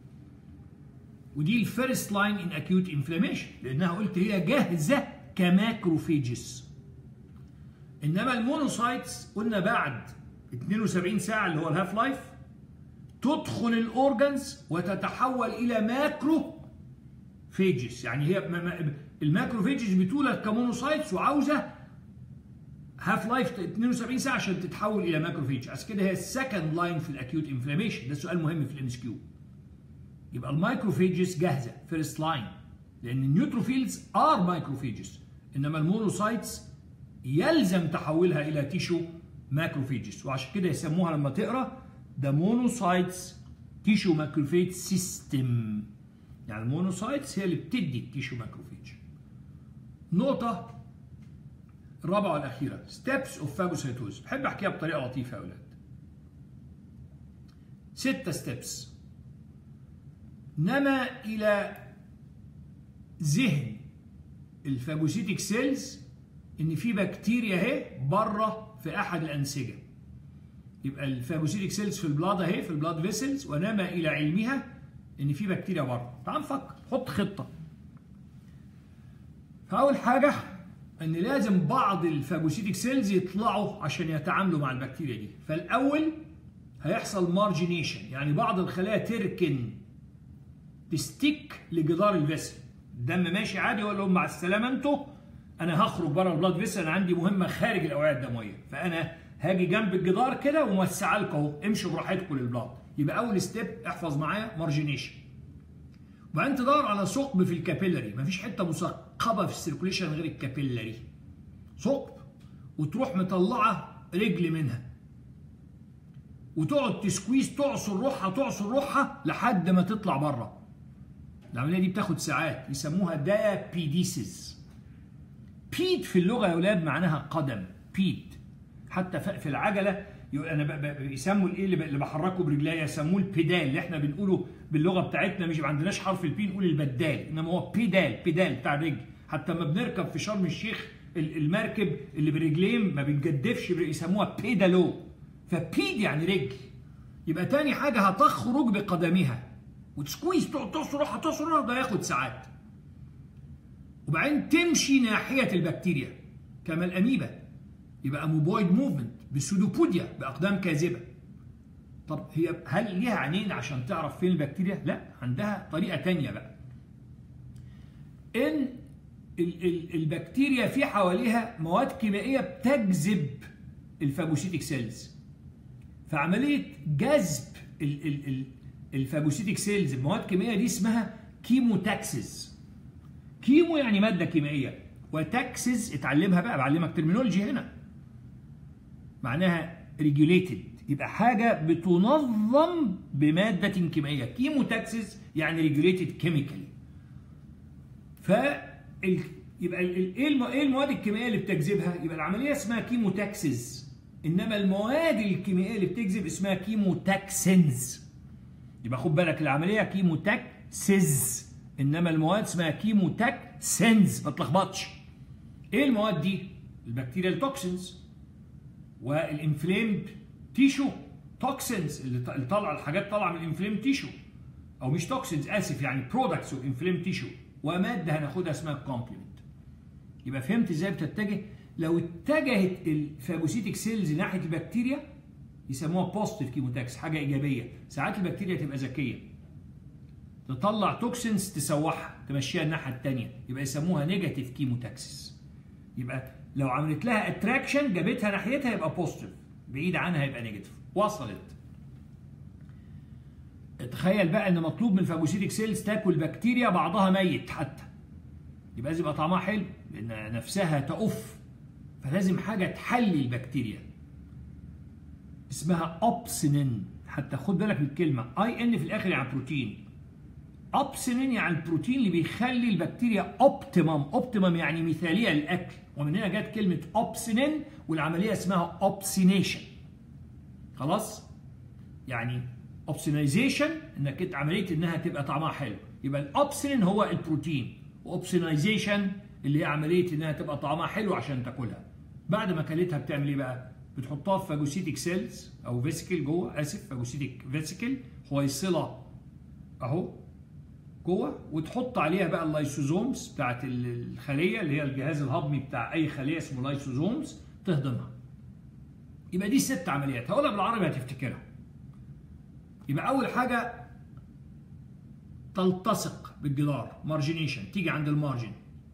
ودي الفيرست لاين ان اكيوت انفلاميشن، لانها قلت هي جاهزه كماكروفيجز. انما المونوسايتس قلنا بعد 72 ساعه اللي هو الهاف لايف تدخل الاورجنز وتتحول الى ماكرو فيجز. يعني هي الماكروفيجز بتولد كمونوسايتس وعاوزه هاف لايف 72 ساعه عشان تتحول الى ماكروفيج. عشان كده هي السكند لاين في الاكيوت انفلاميشن. ده سؤال مهم في الام اس كيو. يبقى المايكروفيجز جاهزه فيرست لاين، لان النيوتروفيلز ار مايكروفيجز، انما المونوسايتس يلزم تحولها الى تيشو ماكروفيجز. وعشان كده يسموها لما تقرا ده مونوسايتس تيشو ماكروفيج سيستم. يعني المونوسايتس هي اللي بتدي التيشو ماكروفيج. نقطه الرابعه والاخيره: ستيبس اوف فاجوسايتوز. بحب احكيها بطريقه لطيفه يا اولاد. 6 ستيبس. نما الى ذهن الفاجوسيتيك سيلز ان في بكتيريا اهي بره في احد الانسجه. يبقى الفاجوسيتيك سيلز في البلاد اهي، في البلاد فيسلز، ونما الى علمها ان في بكتيريا بره. تعال نفكر، حط خطه. فاول حاجه ان لازم بعض الفاجوسيتيك سيلز يطلعوا عشان يتعاملوا مع البكتيريا دي. فالاول هيحصل مارجينيشن، يعني بعض الخلايا تركن تستيك لجدار الفيسل. الدم ماشي عادي، يقول لهم مع السلامه انتوا، انا هخرج بره البلاد فيسل، انا عندي مهمه خارج الاوعيه الدمويه، فانا هاجي جنب الجدار كده وموسعه لكم اهو، امشوا براحتكم للبلاد. يبقى اول ستيب احفظ معايا مارجينيشن. وبعدين تدور على ثقب في الكابيلاري، مفيش حته مثقبه في السيركوليشن غير الكابيلاري. ثقب، وتروح مطلعه رجل منها وتقعد تسكويز، تعصر روحها لحد ما تطلع بره. العمليه دي بتاخد ساعات، يسموها دايابيديسيس. بيد في اللغه يا اولاد معناها قدم، بيد. حتى في العجله انا بيسموا الايه اللي بحركه برجليا يسموه البيدال، اللي احنا بنقوله باللغه بتاعتنا، مش ما عندناش حرف البي نقول البدال، انما هو بيدال بتاع الرجل. حتى لما بنركب في شرم الشيخ المركب اللي بالرجلين ما بنجدفش يسموها بيدالو. فبيد يعني رجل. يبقى تاني حاجه هتخرج بقدمها وتسكويز، تقعد تعصر روحها، ده ياخد ساعات. وبعدين تمشي ناحيه البكتيريا كما الاميبا، يبقى اموبويد موفمنت بالسودوبوديا باقدام كاذبه. طب هل ليها عينين عشان تعرف فين البكتيريا؟ لا، عندها طريقه ثانيه بقى. ان البكتيريا في حواليها مواد كيميائيه بتجذب الفاجوسيتيك سيلز. فعمليه جذب الفاجوسيتيك سيلز المواد الكيميائيه دي اسمها كيموتاكسيس. كيمو يعني ماده كيميائيه، وتاكسيس اتعلمها بقى، بعلمك ترمينولوجي هنا، معناها ريجوليتد، يبقى حاجه بتنظم بماده كيميائيه. كيموتاكسيس يعني ريجوليتد كيميكالي. يبقى ايه المواد الكيميائيه اللي بتجذبها؟ يبقى العمليه اسمها كيموتاكسيس انما المواد الكيميائيه اللي بتجذب اسمها كيموتاكسينز. يبقى خد بالك العمليه كيموتاكسيز، انما المواد اسمها كيموتاكسينز، ما تلخبطش. ايه المواد دي؟ البكتيريال توكسينز والانفليمد تيشو توكسينز، اللي طالعه الحاجات طالعه من الانفليمد تيشو، او مش توكسينز اسف، يعني برودكتس اوف انفليمد تيشو، وماده هناخدها اسمها كومبلمنت. يبقى فهمت ازاي بتتجه؟ لو اتجهت الفاجوسيتك سيلز ناحيه البكتيريا يسموها بوزيتيف كيموتاكس، حاجه ايجابيه. ساعات البكتيريا تبقى ذكيه تطلع توكسينز تسوحها تمشيها الناحيه الثانيه، يبقى يسموها نيجاتيف كيموتاكسس. يبقى لو عملت لها اتراكشن جابتها ناحيتها يبقى بوزيتيف، بعيد عنها يبقى نيجاتيف. وصلت؟ تخيل بقى ان مطلوب من الفاجوسيتك سيلز تاكل بكتيريا بعضها ميت حتى، يبقى لازم يبقى طعمها حلو لان نفسها تقف، فلازم حاجه تحلي البكتيريا اسمها اوبسينين. حتى خد بالك من الكلمه اي ان في الاخر يعني بروتين. اوبسينين يعني البروتين اللي بيخلي البكتيريا اوبتيمم. اوبتيمم يعني مثاليه للاكل، ومن هنا جت كلمه اوبسينين، والعمليه اسمها اوبسينيشن. خلاص؟ يعني اوبسينايزيشن انك انت عمليه انها تبقى طعمها حلو، يبقى الاوبسينين هو البروتين، واوبسينايزيشن اللي هي عمليه انها تبقى طعمها حلو عشان تاكلها. بعد ما كلتها بتعمل ايه بقى؟ بتحطها في فاجوسيتك سيلز او فيسيكل جوه، اسف فاجوسيتك فيسيكل، حويصله اهو جوه، وتحط عليها بقى اللايسوزومز بتاعت الخليه اللي هي الجهاز الهضمي بتاع اي خليه اسمه لايسوزومز، تهضمها. يبقى دي 6 عمليات، هقولها بالعربي هتفتكرها. يبقى اول حاجه تلتصق بالجدار، مارجينيشن، تيجي عند المارجن،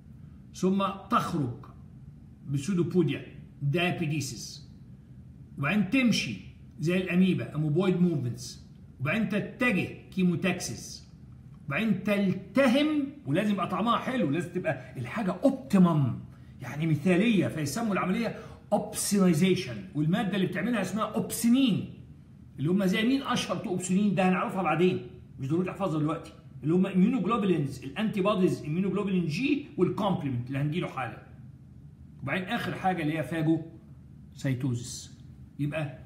ثم تخرج بسودوبوديا، دايبيديسيس، وبعدين تمشي زي الاميبا، اموبويد موفمنتس، وبعدين تتجه كيموتاكسيس، وبعدين تلتهم، ولازم يبقى طعمها حلو، لازم تبقى الحاجه اوبتيمم يعني مثاليه، فيسموا العمليه اوبسينايزيشن، والماده اللي بتعملها اسمها اوبسينين، اللي هم زي مين اشهر تو اوبسينين؟ ده هنعرفها بعدين، مش ضروري تحفظها دلوقتي، اللي هم اميونوجلوبولينز، الانتي بوديز، اميونوجلوبولين جي والكومبلمنت اللي هنجيله حالا. وبعدين اخر حاجه اللي هي فاجو سيتوزيس. يبقى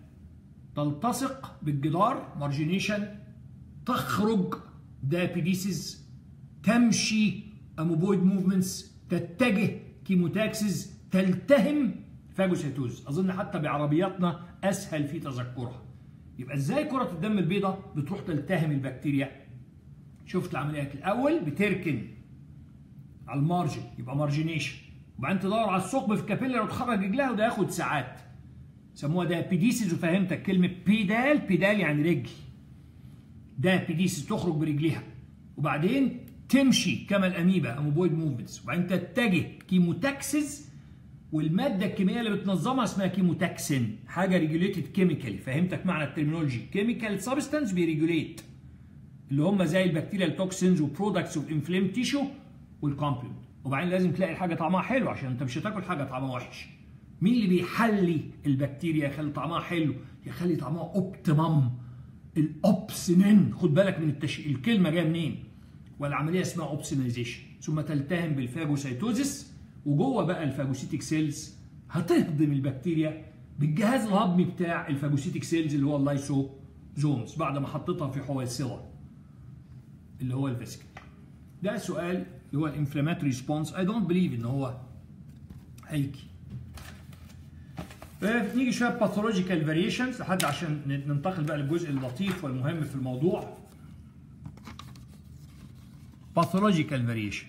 تلتصق بالجدار مارجينيشن، تخرج دايبيديسيس، تمشي اموبويد موفمنتس، تتجه كيموتاكسيس، تلتهم فاجوسيتوز. اظن حتى بعربياتنا اسهل في تذكرها. يبقى ازاي كرة الدم البيضاء بتروح تلتهم البكتيريا؟ شفت العمليات، الاول بتركن على المارجن يبقى مارجينيشن، وبعدين تدور على الثقب في الكابيلر وتخرج رجلها، وده ياخد ساعات، سموها دايبيديسيس. وفهمتك كلمه بيدال، بيدال يعني رجل، دايبيديسيس تخرج برجليها، وبعدين تمشي كما الاميبا، اموبويد موفمنتس، وبعدين تتجه كيموتاكسيس، والماده الكيميائيه اللي بتنظمها اسمها كيموتاكسين، حاجه ريجوليتد كيميكالي. فهمتك معنى الترمينولوجي، كيميكال سبستانس بيريجوليت، اللي هم زي البكتيريال توكسينز وبرودكتس اوف انفليم تيشو والكومبلمنت. وبعدين لازم تلاقي الحاجه طعمها حلو، عشان انت مش هتاكل حاجه طعمها وحش. مين اللي بيحلي البكتيريا يخلي طعمها حلو؟ يخلي طعمها اوبتيمم، الاوبسينين. خد بالك من الكلمه جايه منين، والعمليه اسمها اوبسينايزيشن. ثم تلتهم بالفاجوسيتوزيس، وجوه بقى الفاجوسيتك سيلز هتهضم البكتيريا بالجهاز الهضمي بتاع الفاجوسيتك سيلز اللي هو اللايسوزومز، بعد ما حطيتها في حويصله اللي هو الفيسيكل. ده سؤال اللي هو الانفلاماتوري ريسبونس. اي دونت بليف ان هو هيجي. نيجي شويه باثولوجيكال فاريشنز لحد عشان ننتقل بقى للجزء اللطيف والمهم في الموضوع. باثولوجيكال فاريشن،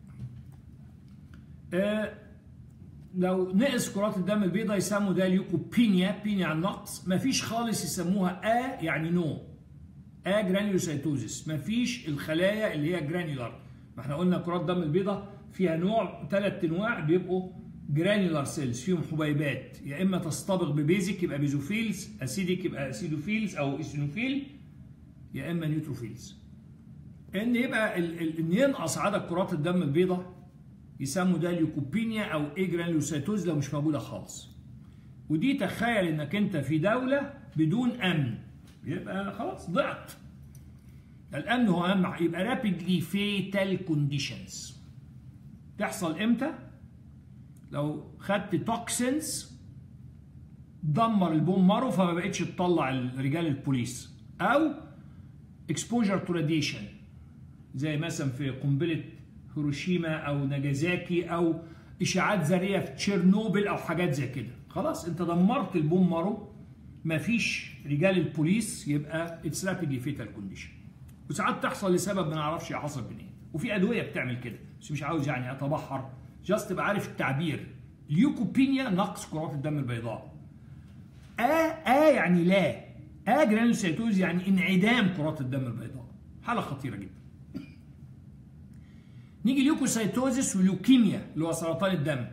لو نقص كرات الدم البيضاء يسموا ده ليوكوبينيا، بينيا عن نقص. مفيش خالص يسموها يعني نو، جرانيولوسيتوزيس، مفيش الخلايا اللي هي جرانيولار. ما احنا قلنا كرات الدم البيضاء فيها نوع، 3 انواع بيبقوا جرانيولار سيلز، فيهم حبيبات، يا اما تصطبغ ببيزك يبقى بيزوفيلز، اسيديك يبقى اسيدوفيلز او اسينوفيل، يا اما نيوتروفيلز. ان يبقى ان ينقص عدد كرات الدم البيضاء يسموا ده ليوكوبينيا او جرانيولوسيتوز لو مش موجوده خالص. ودي تخيل انك انت في دوله بدون امن، يبقى خلاص ضعت. الامن هو اهم، يبقى رابيدلي فيتال كونديشنز. تحصل امتى؟ لو خدت توكسينز دمر البون مارو فما بقتش تطلع رجال البوليس، او اكسبوجر تو راديشن زي مثلا في قنبله هيروشيما او ناجازاكي او اشاعات ذريه في تشيرنوبل او حاجات زي كده. خلاص انت دمرت البون مارو، مفيش رجال البوليس، يبقى اتس رابيدلي فيتال كونديشن. وساعات تحصل لسبب ما نعرفش حصل منين، وفي ادويه بتعمل كده، بس مش عاوز يعني اتبحر، جاست تبقى عارف التعبير. ليوكوبينيا نقص كرات الدم البيضاء. يعني لا. جرانيولوسيتوز يعني انعدام كرات الدم البيضاء، حاله خطيره جدا. نيجي ليوكوسايتوزس وليوكيميا اللي هو سرطان الدم.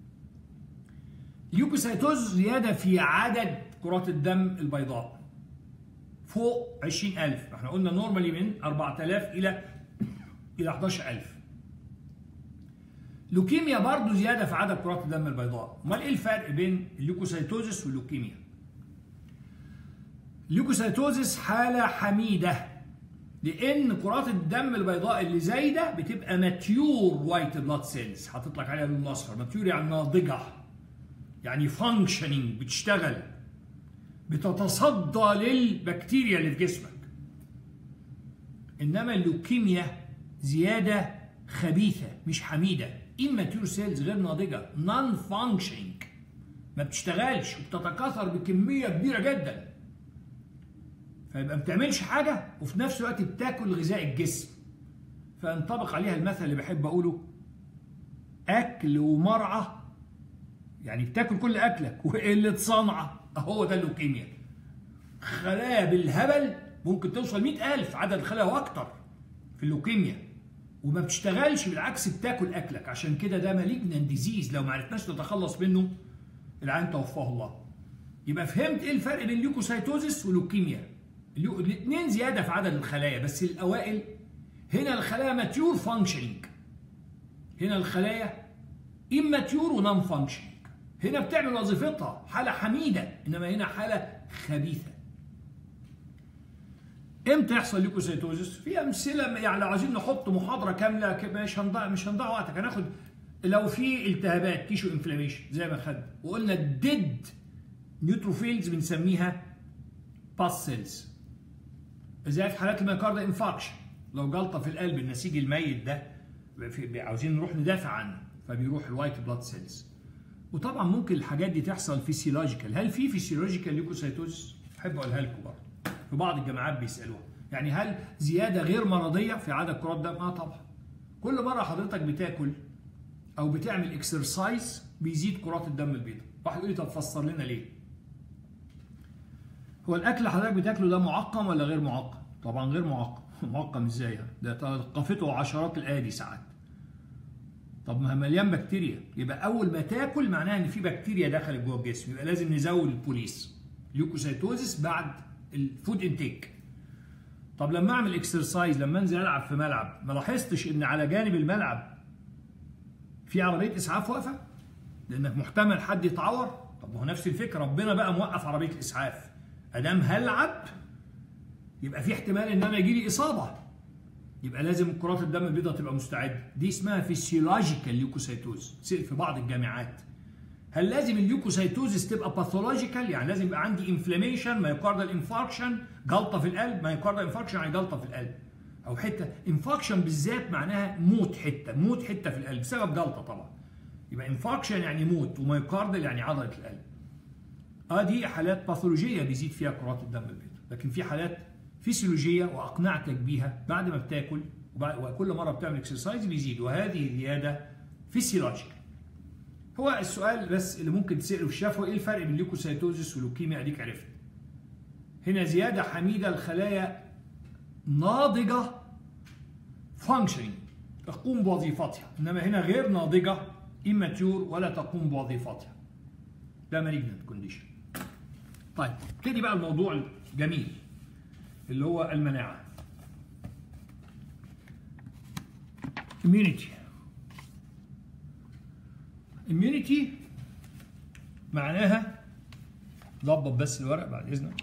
ليوكوسايتوز زياده في عدد كرات الدم البيضاء فوق 20,000، احنا قلنا نورمالي من 4,000 الى 11,000. لوكيميا برضه زياده في عدد كرات الدم البيضاء. امال ايه الفرق بين الليوكوسايتوزس واللوكيميا؟ الليوكوسايتوزس حاله حميده، لان كرات الدم البيضاء اللي زايده بتبقى ماتيور وايت بلاد سيلز، حاطط لك عليها اللون الاصفر. ماتيور يعني ناضجه، يعني فانكشننج، بتشتغل، بتتصدى للبكتيريا اللي في جسمك. انما اللوكيميا زياده خبيثه مش حميده، immature سيلز غير ناضجه، نون فانكشننج، ما بتشتغلش وبتتكاثر بكميه كبيره جدا، فيبقى ما بتعملش حاجه وفي نفس الوقت بتاكل غذاء الجسم. فينطبق عليها المثل اللي بحب اقوله: اكل ومرعى، يعني بتاكل كل اكلك وقله صنعه. هو ده اللوكيميا، خلايا بالهبل، ممكن توصل 100,000 عدد الخلايا واكتر في اللوكيميا، وما بتشتغلش، بالعكس بتاكل اكلك. عشان كده ده مالجنان ديزيز، لو ما عرفناش نتخلص منه العيان توفاه الله. يبقى فهمت ايه الفرق بين ليوكوسايتوزس ولوكيميا؟ الاثنين زياده في عدد الخلايا، بس الاوائل هنا الخلايا ماتيور فانكشننج، هنا الخلايا اماتيور ونون فانكشننج. هنا بتعمل وظيفتها، حاله حميده، انما هنا حاله خبيثه. امتى يحصل ليوكوسايتوزس؟ في امثله، يعني لو عايزين نحط محاضره كامله مش هنضيع وقتك. هناخد لو في التهابات تيشو انفلاميشن زي ما خدنا، وقلنا الديد نيوتروفيلز بنسميها باس سيلز. زي في حالات الميوكارد انفاركشن، لو جلطه في القلب، النسيج الميت ده عاوزين نروح ندافع عنه، فبيروح الوايت بلاد سيلز. وطبعا ممكن الحاجات دي تحصل فيسيولوجيكال. هل في فيسيولوجيكال ليوكوسايتوزس؟ احب اقولها لكم برضه، في بعض الجامعات بيسالوها، يعني هل زياده غير مرضيه في عدد كرات دم؟ طبعا. كل مره حضرتك بتاكل او بتعمل اكسرسايز بيزيد كرات الدم البيضاء. واحد يقول لي طب فسر لنا ليه؟ هو الاكل اللي حضرتك بتاكله ده معقم ولا غير معقم؟ طبعا غير معقم. معقم ازاي يعني؟ ده ثقافته عشرات الايادي ساعات. طب ما مليان بكتيريا، يبقى اول ما تاكل معناها ان في بكتيريا دخلت جوه الجسم، يبقى لازم نزود البوليس. ليوكوسايتوزس بعد الفود انتيك. طب لما اعمل اكسرسايز، لما انزل العب في ملعب، ما لاحظتش ان على جانب الملعب في عربيه اسعاف واقفه؟ لانك محتمل حد يتعور. طب ما هو نفس الفكره، ربنا بقى موقف عربيه الاسعاف، ادام هلعب يبقى في احتمال ان انا يجي لي اصابه، يبقى لازم كرات الدم البيضاء تبقى مستعده. دي اسمها فيسيولوجيكال ليوكوسايتوز. في بعض الجامعات هل لازم الليوكوسايتوزس تبقى باثولوجيكال؟ يعني لازم يبقى عندي انفلاميشن، مايوكاردال انفاركشن، جلطه في القلب. مايوكاردال انفاركشن يعني جلطه في القلب، او حته انفاركشن بالذات معناها موت حته في القلب بسبب جلطه طبعا. يبقى انفاركشن يعني موت، ومايوكاردال يعني عضله القلب. دي حالات باثولوجيه بيزيد فيها كرات الدم البيضاء. لكن في حالات فيسيولوجيه واقنعتك بيها بعد ما بتاكل وكل مره بتعمل اكسرسايز بيزيد، وهذه زياده فيسيولوجيكال. هو السؤال بس اللي ممكن تساله في الشفوي: ايه الفرق بين ليوكوسايتوزس ولوكيميا؟ اديك عرفت. هنا زياده حميده، الخلايا ناضجه فانكشنينج، تقوم بوظيفتها، انما هنا غير ناضجه immature ولا تقوم بوظيفتها. ده مالجنت كونديشن. طيب ابتدي بقى الموضوع الجميل اللي هو المناعه. immunity معناها، ظبط بس الورق بعد اذنك.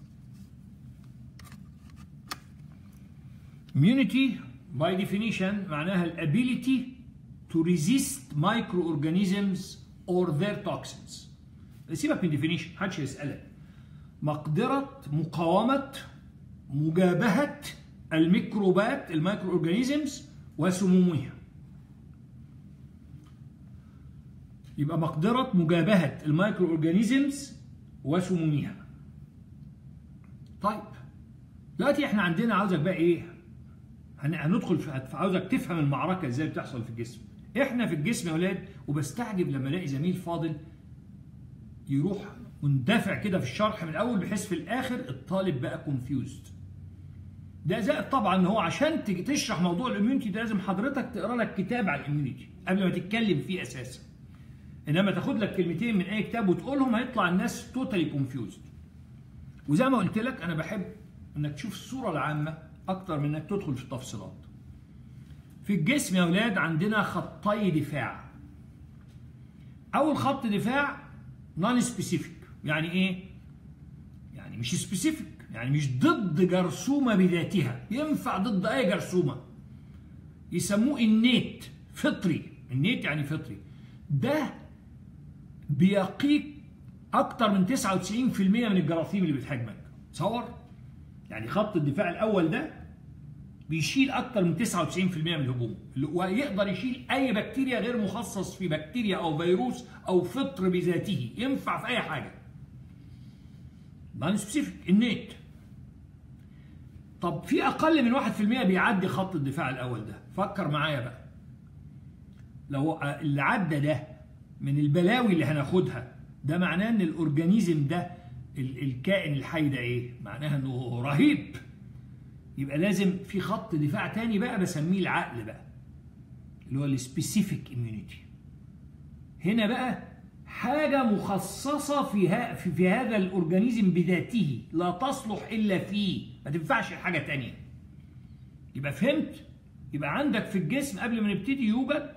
immunity by definition معناها الability to resist microorganisms or their toxins. سيبك من ديفينيشن محدش هيسالك. مقدره مقاومه مجابهه الميكروبات المايكرو اورجانيزمز وسمومها. يبقى مقدره مجابهه المايكرو اورجانيزمز وسمومها. طيب دلوقتي احنا عندنا عاوزك بقى ايه؟ هندخل في عاوزك تفهم المعركه ازاي بتحصل في الجسم. احنا في الجسم يا ولاد، وبستعجب لما الاقي زميل فاضل يروح مندفع كده في الشرح من الاول بحيث في الاخر الطالب بقى كونفيوزد. ده زائد طبعا ان هو عشان تيجي تشرح موضوع الاميونيتي ده لازم حضرتك تقرا لك كتاب على الاميونيتي قبل ما تتكلم فيه اساسا. انما تاخد لك كلمتين من اي كتاب وتقولهم هيطلع الناس توتالي كونفيوزد. وزي ما قلت لك انا بحب انك تشوف الصوره العامه اكتر من انك تدخل في التفصيلات. في الجسم يا اولاد عندنا خطي دفاع. اول خط دفاع نون سبيسيفيك. يعني ايه؟ يعني مش سبيسيفيك، يعني مش ضد جرثومه بذاتها، ينفع ضد اي جرثومه. يسموه النيت، فطري. النيت يعني فطري. ده بيقيك اكتر من 99% من الجراثيم اللي بتهاجمك. تصور؟ يعني خط الدفاع الاول ده بيشيل اكتر من 99% من الهجوم، ويقدر يشيل اي بكتيريا غير مخصص في بكتيريا او فيروس او فطر بذاته، ينفع في اي حاجه. نون سبيسيفيك النيت. طب في اقل من 1% بيعدي خط الدفاع الاول ده. فكر معايا بقى، لو اللي عدى ده من البلاوي اللي هناخدها، ده معناه ان الاورجانيزم ده الكائن الحي ده ايه؟ معناها انه رهيب. يبقى لازم في خط دفاع تاني بقى بسميه العقل بقى، اللي هو السبيسيفيك اميونيتي. هنا بقى حاجة مخصصة في هذا الاورجانيزم بذاته، لا تصلح الا فيه، ما تنفعش حاجة تانية. يبقى فهمت؟ يبقى عندك في الجسم قبل ما نبتدي يوجد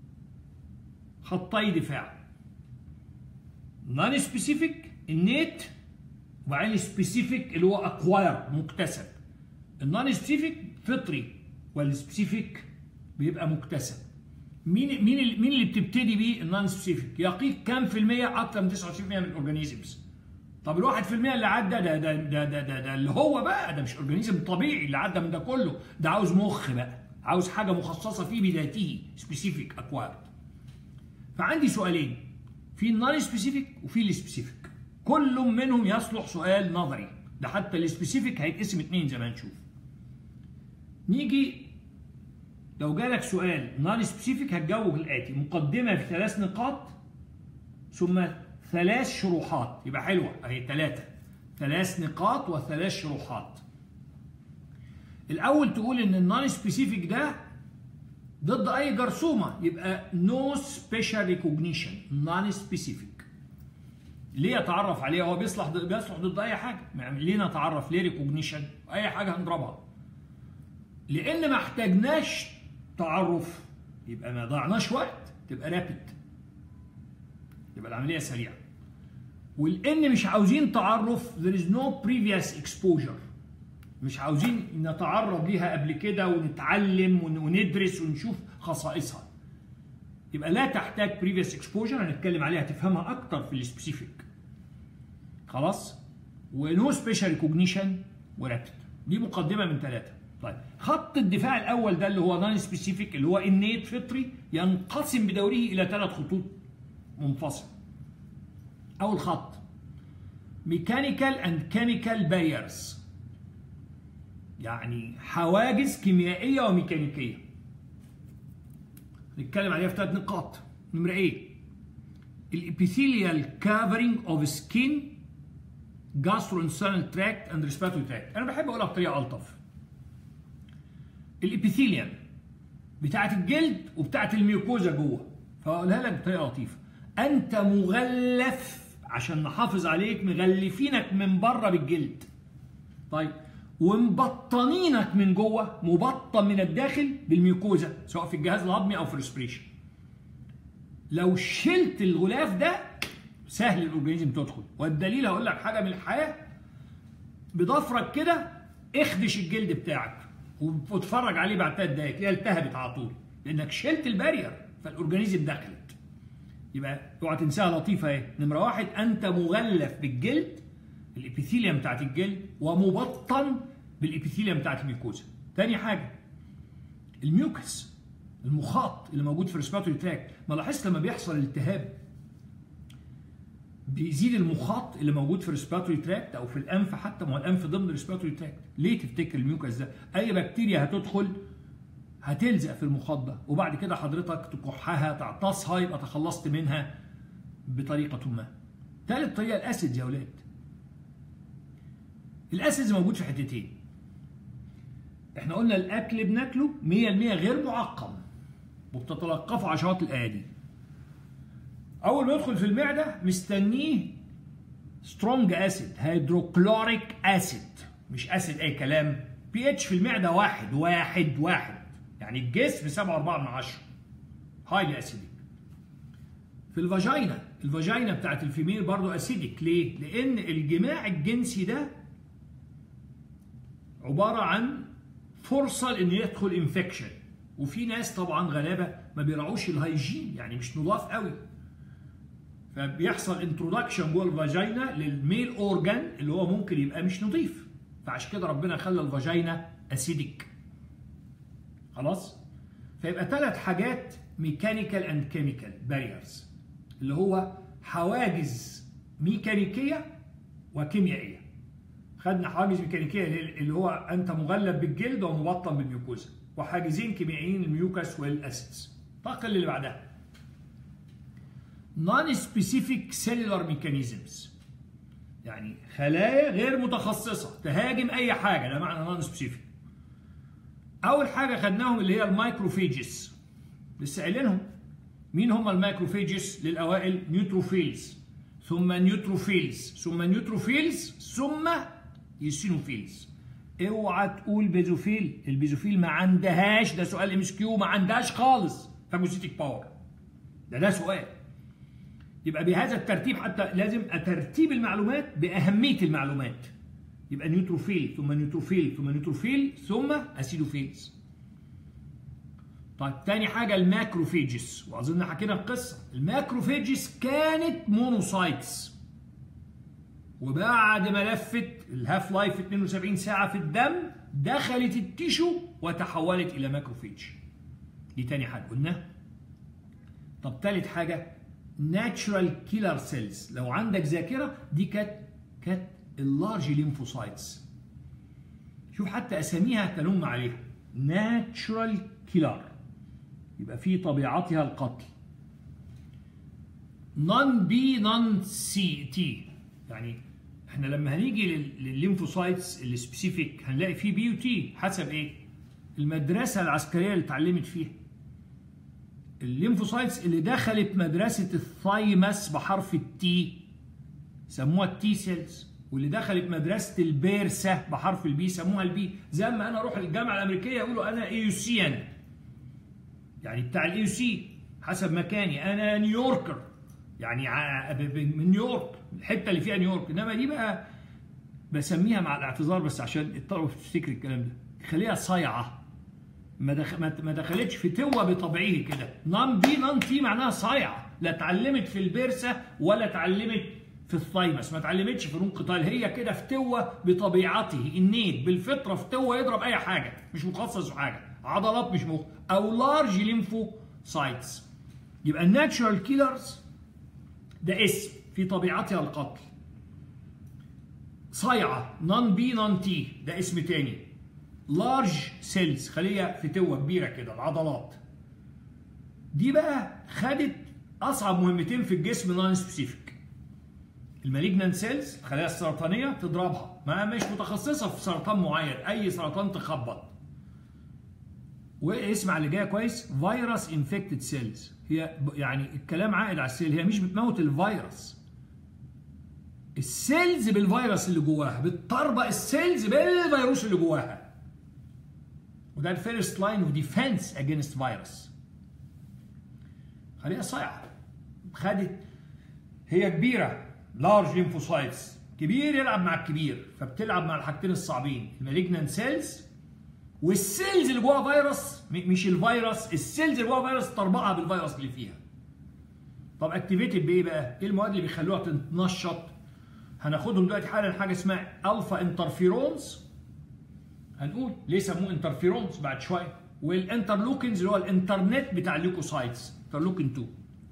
خطي دفاع. نون سبيسيفيك النيت، وبعدين السبيسيفيك اللي هو اكواير مكتسب. النون سبيسيفيك فطري، والسبيسيفيك بيبقى مكتسب. مين اللي بتبتدي بيه؟ النون سبيسيفيك. يقيك كام في المية؟ اكتر من 29% من الاورجانيزمز. طب ال1% اللي عدى ده اللي هو بقى ده مش اورجانيزم طبيعي اللي عدى من ده كله، ده عاوز مخ بقى، عاوز حاجه مخصصه فيه بذاته، سبيسيفيك اكوايرد. فعندي سؤالين، في النون سبيسيفيك وفي السبيسيفيك، كل منهم يصلح سؤال نظري. ده حتى السبيسيفيك هيتقسم 2 زي ما هنشوف. نيجي لو جالك سؤال نون سبيسيفيك هتجاوب الاتي: مقدمه في 3 نقاط ثم 3 شروحات. يبقى حلوه اهي 3 نقاط و3 شروحات. الاول تقول ان النون سبيسيفيك ده ضد اي جرثومه، يبقى نو سبيشال ريكوجنيشن. نون سبيسيفيك ليه اتعرف عليه؟ هو بيصلح ضد اي حاجه. ليه نتعرف؟ ليه ريكوجنيشن؟ اي حاجه هنضربها. لان ما احتاجناش تعرف يبقى ما ضيعناش وقت، تبقى رابيد، يبقى العمليه سريعه. ولان مش عاوزين تعرف there is no previous exposure، مش عاوزين نتعرض ليها قبل كده ونتعلم وندرس ونشوف خصائصها، يبقى لا تحتاج previous exposure. هنتكلم عليها تفهمها اكتر في السبيسيفيك. خلاص؟ ونو سبيشال ريكوجنيشن ورابيد. دي مقدمه من 3. طيب خط الدفاع الاول ده اللي هو نون سبيسيفيك اللي هو النيت فطري، ينقسم بدوره الى 3 خطوط منفصله. اول خط ميكانيكال اند كيميكال باريرز، يعني حواجز كيميائيه وميكانيكيه. نتكلم عليها في 3 نقاط. نمره ايه؟ الابيثيليال كافرنج اوف سكين gastrointestinal tract and respiratory tract. انا بحب اقولها بطريقه الطف. الابيثيليال بتاعت الجلد وبتاعت الميوكوزا جوه، فاقولها لك بطريقه لطيفه. انت مغلف عشان نحافظ عليك، مغلفينك من بره بالجلد. طيب ومبطنينك من جوه، مبطن من الداخل بالميوكوزا سواء في الجهاز الهضمي او في الريسبريشن. لو شلت الغلاف ده سهل الاورجانيزم تدخل. والدليل هقول لك حاجه من الحياه، بضفرك كده اخدش الجلد بتاعك واتفرج عليه بعد 3 دقايق تلاقيها التهبت على طول، لانك شلت البارير فالاورجانيزم دخلت. يبقى اوعى تنساها لطيفه اهي. نمره واحد، انت مغلف بالجلد، الابيثيليوم بتاعت الجلد، ومبطن بالابيثيليوم بتاعت الميكوزا. تاني حاجه الميوكس، المخاط اللي موجود في الريسبيراتوري تراكت. ما لاحظت لما بيحصل التهاب بيزيد المخاط اللي موجود في الريسبيراتوري تراكت او في الانف حتى، ما هو الانف ضمن الريسبيراتوري تراكت. ليه تفتكر الميوكس ده؟ اي بكتيريا هتدخل هتلزق في المخاط ده، وبعد كده حضرتك تكحها تعطسها يبقى تخلصت منها بطريقه ما. ثالث طريقه الاسيدز يا اولاد. الاسيدز موجود في حتتين. احنا قلنا الاكل بناكله 100% غير معقم وبتتلقفه عشرات الايادي. اول ما يدخل في المعده مستنيه سترونج اسيد، هيدروكلوريك اسيد، مش اسيد اي كلام. بي اتش في المعده واحد، يعني الجسم 7.4 هايلي اسيديك. في الفاجينا بتاعت الفيميل برضو اسيديك. ليه؟ لان الجماع الجنسي ده عباره عن فرصه ان يدخل انفكشن، وفي ناس طبعا غلابه ما بيراعوش الهيجين، يعني مش نضاف قوي، فبيحصل انترودكشن جوه الفاجينا للميل اورجان اللي هو ممكن يبقى مش نظيف، فعشان كده ربنا خلى الفاجينا اسيديك. خلاص؟ فيبقى 3 حاجات ميكانيكال اند كيميكال باريرز، اللي هو حواجز ميكانيكيه وكيميائيه. خدنا حواجز ميكانيكيه اللي هو انت مغلف بالجلد ومبطن بالميوكوزا، وحاجزين كيميائيين الميوكس والاسيدز. انتقل اللي بعدها non specific cellular mechanisms، يعني خلايا غير متخصصه تهاجم اي حاجه، ده معنى non specific. اول حاجه خدناهم اللي هي المايكروفيجز، لسه قايلينهم. مين هم المايكروفيجز؟ للاوائل نيوتروفيلز، ثم نيوتروفيلز، ثم نيوتروفيلز، ثم ايوسينوفيلز. اوعى تقول بيزوفيل، البيزوفيل ما عندهاش، ده سؤال ام اس كيو، ما عندهاش خالص فاجوسيتيك باور، ده سؤال. يبقى بهذا الترتيب، حتى لازم ترتيب المعلومات باهميه المعلومات. يبقى نيوتروفيل ثم نيوتروفيل ثم نيوتروفيل ثم اسيدوفيلز. طيب تاني حاجه الماكروفيجز، واظن حكينا القصه. الماكروفيجز كانت مونوسايتس، وبعد ما لفت الهاف لايف 72 ساعه في الدم دخلت التيشو وتحولت الى ماكروفيج. دي تاني حاجه قلناها. طب تالت حاجه ناتشورال كيلر سيلز، لو عندك ذاكره دي كانت اللارج ليمفوسايتس. شوف حتى اساميها تلم عليها، ناتشورال كيلر، يبقى في طبيعتها القتل. نون بي نون سي تي، يعني احنا لما هنيجي للليمفوسايتس السبيسيفيك هنلاقي فيه بي وتي حسب ايه؟ المدرسه العسكريه اللي اتعلمت فيها. الليمفوسايتس اللي دخلت مدرسه الثايمس بحرف التي سموها التي سيلز، واللي دخلت مدرسه البيرسا بحرف البي سموها البي. زي ما انا اروح الجامعه الامريكيه يقولوا انا ايوسيان، يعني بتاع الاي سي حسب مكاني، انا نيويوركر يعني من نيويورك، الحته اللي فيها نيويورك. انما دي بقى بسميها مع الاعتذار بس عشان الطلبه تفتكر الكلام ده، خليها صايعه، ما دخلتش في توه بطبيعيه كده. نون بي نون تي معناها صايعه، لا اتعلمت في البيرسا ولا اتعلمت في الثايمس، ما اتعلمتش فنون قتال، هي كده في توه بطبيعته، النيت بالفطره في توه يضرب اي حاجه، مش متخصص في حاجه، عضلات مش او لارج ليمفو سايتس. يبقى الناتشورال كيلرز ده اسم في طبيعتها القتل. صايعه نون بي نون تي ده اسم تاني. لارج سيلز خليه فتوه كبيره كده، العضلات دي بقى خدت اصعب مهمتين في الجسم نون سبيسيفيك. المالجنان سيلز الخلايا السرطانيه تضربها، ما مش متخصصه في سرطان معين، اي سرطان تخبط. واسمع اللي جايه كويس، فيروس انفكتد سيلز، هي يعني الكلام عائد على السيل، هي مش بتموت الفيروس، السيلز بالفيروس اللي جواها، بتطربق السيلز بالفيروس اللي جواها، وده الفيرست لاين اوف ديفense اجينست فيروس. خليها صايعه، خدت هي كبيره، لارج ليمفوسايتس، كبير يلعب مع الكبير، فبتلعب مع الحاجتين الصعبين، المالجنان سيلز والسيلز اللي جواها فيروس، مش الفيروس، السيلز اللي جواها فيروس تطربقها بالفيروس اللي فيها. طب اكتيفيتد بايه بقى؟ ايه المواد اللي بيخلوها تتنشط؟ هناخدهم دلوقتي حالا حاجه اسمها الفا انترفيرونز، هنقول ليه سموه انترفيرونز بعد شويه، والانترلوكينز اللي هو الانترنت بتاع الليوكوسايتس انترلوكين 2،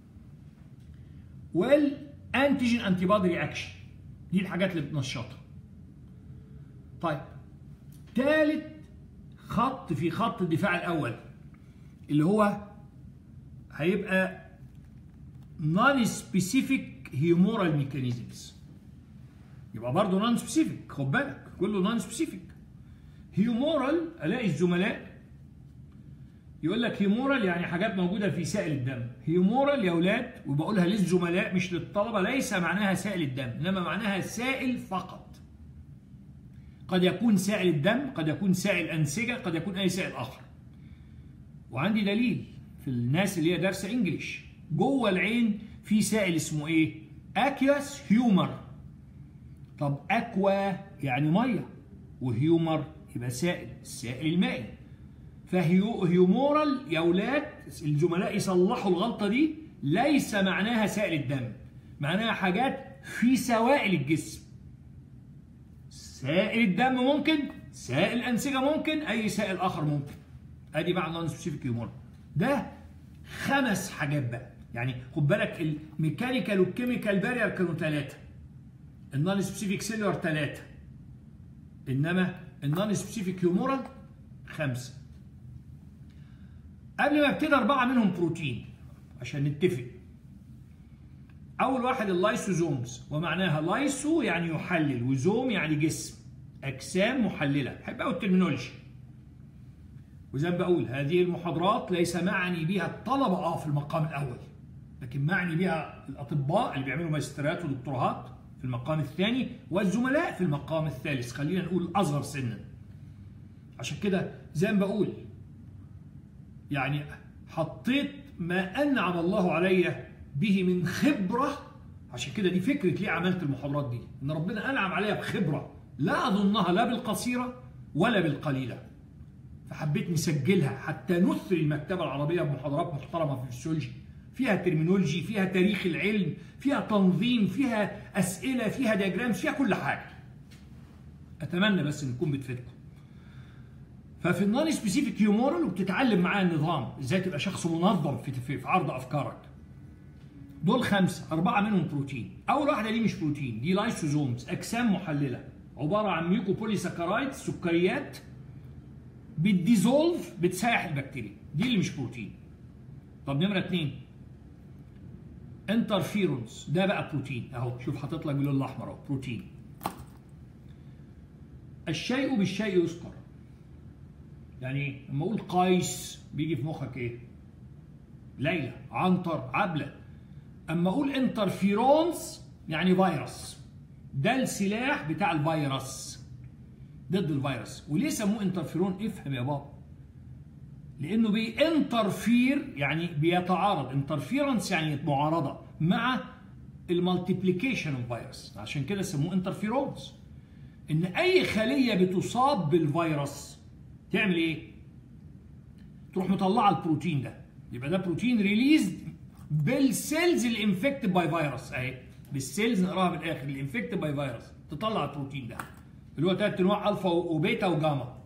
والانتيجين انتي بادي رياكشن، دي الحاجات اللي بتنشطها. طيب ثالث خط في خط الدفاع الاول اللي هو هيبقى نون سبيسيفيك هيومورال ميكانيزمز، يبقى برضه نون سبيسيفيك، خد بالك كله نون سبيسيفيك. هيومورال الاقي الزملاء يقول لك هيومورال يعني حاجات موجوده في سائل الدم. هيومورال يا اولاد، وبقولها للزملاء مش للطلبه، ليس معناها سائل الدم، انما معناها سائل فقط. قد يكون سائل الدم، قد يكون سائل انسجه، قد يكون اي سائل اخر. وعندي دليل في الناس اللي هي دارسه انجليش، جوه العين في سائل اسمه ايه؟ اكيوس هيومر. طب اكوا يعني ميه، وهيومر يبقى سائل، السائل المائي. فهيومورال يا اولاد الزملاء يصلحوا الغلطه دي، ليس معناها سائل الدم، معناها حاجات في سوائل الجسم. سائل الدم ممكن، سائل الانسجه ممكن، اي سائل اخر ممكن. ادي معنى نون سبيسيفيك هيومورال. ده 5 حاجات بقى، يعني خد بالك الميكانيكال والكيميكال بارير كانوا 3، النون سبيسيفيك سيلولار 3، انما النون سبيسيفيك هيومورال 5. قبل ما ابتدي 4 منهم بروتين عشان نتفق. اول واحد اللايسوزومز، ومعناها لايسو يعني يحلل، وزوم يعني جسم، اجسام محلله. بحب قوي الترمينولوجي، وزي ما بقول هذه المحاضرات ليس معني بها الطلبه في المقام الاول، لكن معني بها الاطباء اللي بيعملوا ماجستيرات ودكتوراهات في المقام الثاني، والزملاء في المقام الثالث، خلينا نقول اصغر سنا. عشان كده زي ما بقول يعني حطيت ما انعم الله علي به من خبره. عشان كده دي فكره ليه عملت المحاضرات دي، ان ربنا انعم عليا بخبره لا اظنها لا بالقصيره ولا بالقليله، فحبيت نسجلها حتى نثري المكتبه العربيه بمحاضرات محترمه في الفسيولوجي، فيها ترمينولوجي، فيها تاريخ العلم، فيها تنظيم، فيها اسئله، فيها دياجرامز، فيها كل حاجه. اتمنى بس ان نكون بتفيدكم. ففي النون سبيسيفيك هيومورال وبتتعلم معاه النظام ازاي تبقى شخص منظم في عرض افكارك. دول 5، 4 منهم بروتين. اول واحده دي مش بروتين، دي لايسوزومز، اجسام محلله، عباره عن ميوكو بوليساكرايد، سكريات بتديزولف، بتسيح البكتيريا، دي اللي مش بروتين. طب نمره 2 انترفيرونز، ده بقى بروتين اهو، شوف حاطط لك باللون الاحمر اهو، بروتين. الشيء بالشيء يذكر. يعني لما اقول قيس بيجي في مخك ايه؟ ليلى، عنتر، عبله. اما اقول انترفيرونز يعني فيروس، ده السلاح بتاع الفيروس ضد الفيروس. وليه سموه انترفيرون؟ افهم يا بابا، لانه بينترفير يعني بيتعارض، انترفيرنس يعني معارضه مع المالتيبليكيشن اوف فيروس، عشان كده سموه انترفيرونز. ان اي خليه بتصاب بالفيروس تعمل ايه؟ تروح مطلعه البروتين ده، يبقى ده بروتين ريليزد بالسيلز اللي انفكتد باي فيروس اهي، بالسيلز نقراها بالاخر اللي انفكتد باي فيروس، تطلع البروتين ده اللي هو 3 انواع الفا وبيتا وجاما.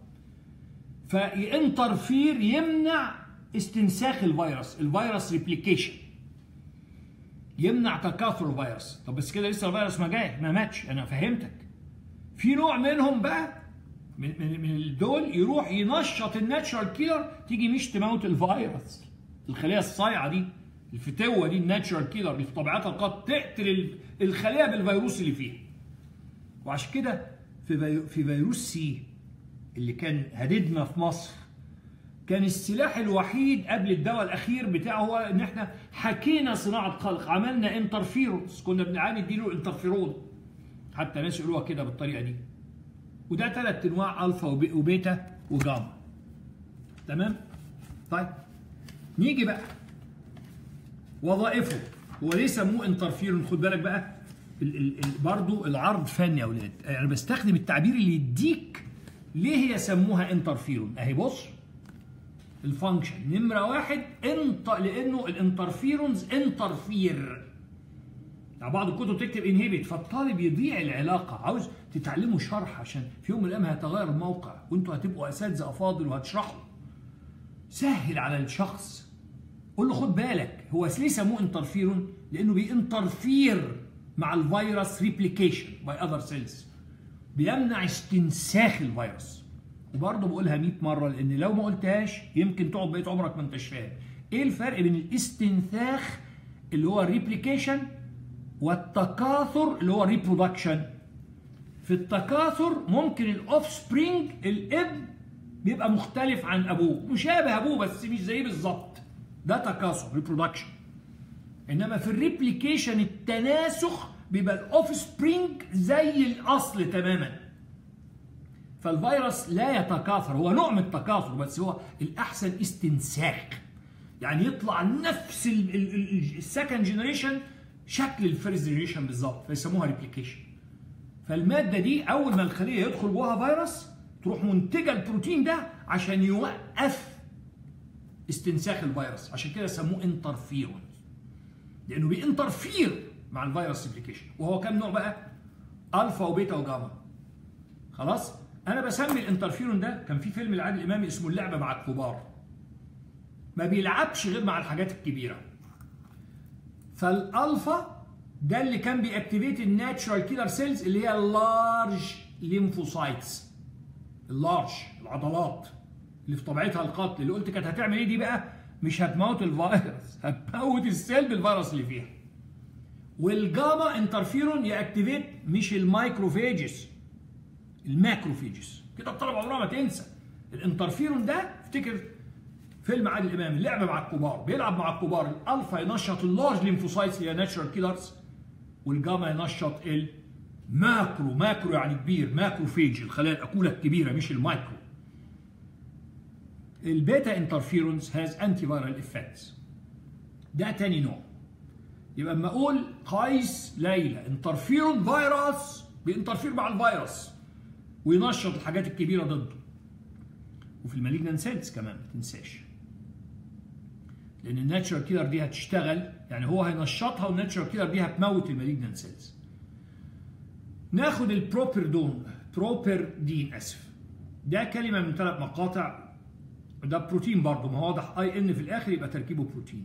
فينترفير يمنع استنساخ الفيروس ريبليكيشن، يمنع تكاثر الفيروس. طب بس كده لسه الفيروس ما ماتش، انا فهمتك. في نوع منهم بقى من دول يروح ينشط الناتشرال كيلر، تيجي مش تموت الفيروس، الخليه الصايعه دي، الفتوه دي، الناتشرال كيلر اللي في طبيعتها قد تقتل الخليه بالفيروس اللي فيها. وعشان كده في فيروس سي اللي كان هددنا في مصر، كان السلاح الوحيد قبل الدواء الاخير بتاعه هو ان احنا حكينا صناعه خلق، عملنا انترفيرونز، كنا بنعاني نديله انترفيرون، حتى ناس يقولوها كده بالطريقه دي. وده 3 انواع الفا وبيتا وجاما. تمام؟ طيب نيجي بقى وظائفه. هو ليه سموه انترفيرون؟ خد بالك بقى برضه العرض فني يا اولاد، انا بستخدم التعبير اللي يديك ليه هي سموها انترفيرون. اهي بص، الفانكشن نمره واحد لانه الانترفيرونز انترفير. يعني بعض الكتب تكتب انهبت، فالطالب يضيع العلاقه. عاوز تتعلموا شرح عشان في يوم من الايام هيتغير الموقع وانتوا هتبقوا اساتذه افاضل وهتشرحوا. سهل على الشخص، قول له خد بالك هو ليه سموه انترفيرون؟ لانه بينترفير مع الفيروس ريبليكيشن باي اذر سيلز، بيمنع استنساخ الفيروس. وبرضه بقولها 100 مره لان لو ما قلتهاش يمكن تقعد بقيت عمرك ما انتش فاهم. ايه الفرق بين الاستنساخ اللي هو الريبليكيشن والتكاثر اللي هو ريبرودكشن؟ في التكاثر ممكن الاوف سبرينج الابن بيبقى مختلف عن ابوه، مشابه ابوه بس مش زيه بالظبط، ده تكاثر ريبرودكشن. انما في الريبليكيشن التناسخ بيبقى الاوف سبرينج زي الاصل تماما. فالفيروس لا يتكاثر، هو نوع من التكاثر بس هو الاحسن استنساخ، يعني يطلع نفس السكند جنريشن شكل الفيرست جنريشن بالظبط، فيسموها ريبليكيشن. فالماده دي اول ما الخليه يدخل جواها فيروس تروح منتجه البروتين ده عشان يوقف استنساخ الفيروس، عشان كده سموه انترفيرون لانه بينترفير مع الفيروس ريبليكيشن. وهو كام نوع بقى؟ الفا وبيتا وجاما. خلاص؟ انا بسمي الانترفيرون ده، كان في فيلم لعادل امام اسمه اللعبه مع الكبار، ما بيلعبش غير مع الحاجات الكبيره. فالالفا ده اللي كان بيأكتيفيت الناتشرال كيلر سيلز اللي هي اللارج ليمفوسايتس، اللارج العضلات اللي في طبيعتها القتل، اللي قلت كانت هتعمل ايه دي بقى؟ مش هتموت الفيروس، هتموت السيل بالفيروس اللي فيها. والجاما انترفيرون يأكتيفيت مش المايكروفيجز، الماكروفيجز. كده الطلبه عمرها ما تنسى الانترفيرون ده. افتكر فيلم عادل امام اللعبه مع الكبار، بيلعب مع الكبار، الالفا ينشط اللارج ليمفوسايتس اللي هي ناتشرال كيلرز، والجاما ينشط الماكرو، ماكرو يعني كبير، ماكروفيج الخلايا الاكوله الكبيره مش المايكرو. البيتا انترفيرونز هاز انتي فايرال افكتس، ده تاني نوع. يبقى اما اقول قيس ليلى انترفيرون فيروس بينترفير مع الفيروس وينشط الحاجات الكبيره ضده. وفي المالجنان سيلز كمان ما تنساش، لان الناتشرال كيلر دي هتشتغل، يعني هو هينشطها والناتشرال كيلر دي هتموت المالجنان سيلز. ناخد بروبردين اسف، ده كلمه من 3 مقاطع، ده بروتين برضه، ما واضح اي ان في الاخر يبقى تركيبه بروتين.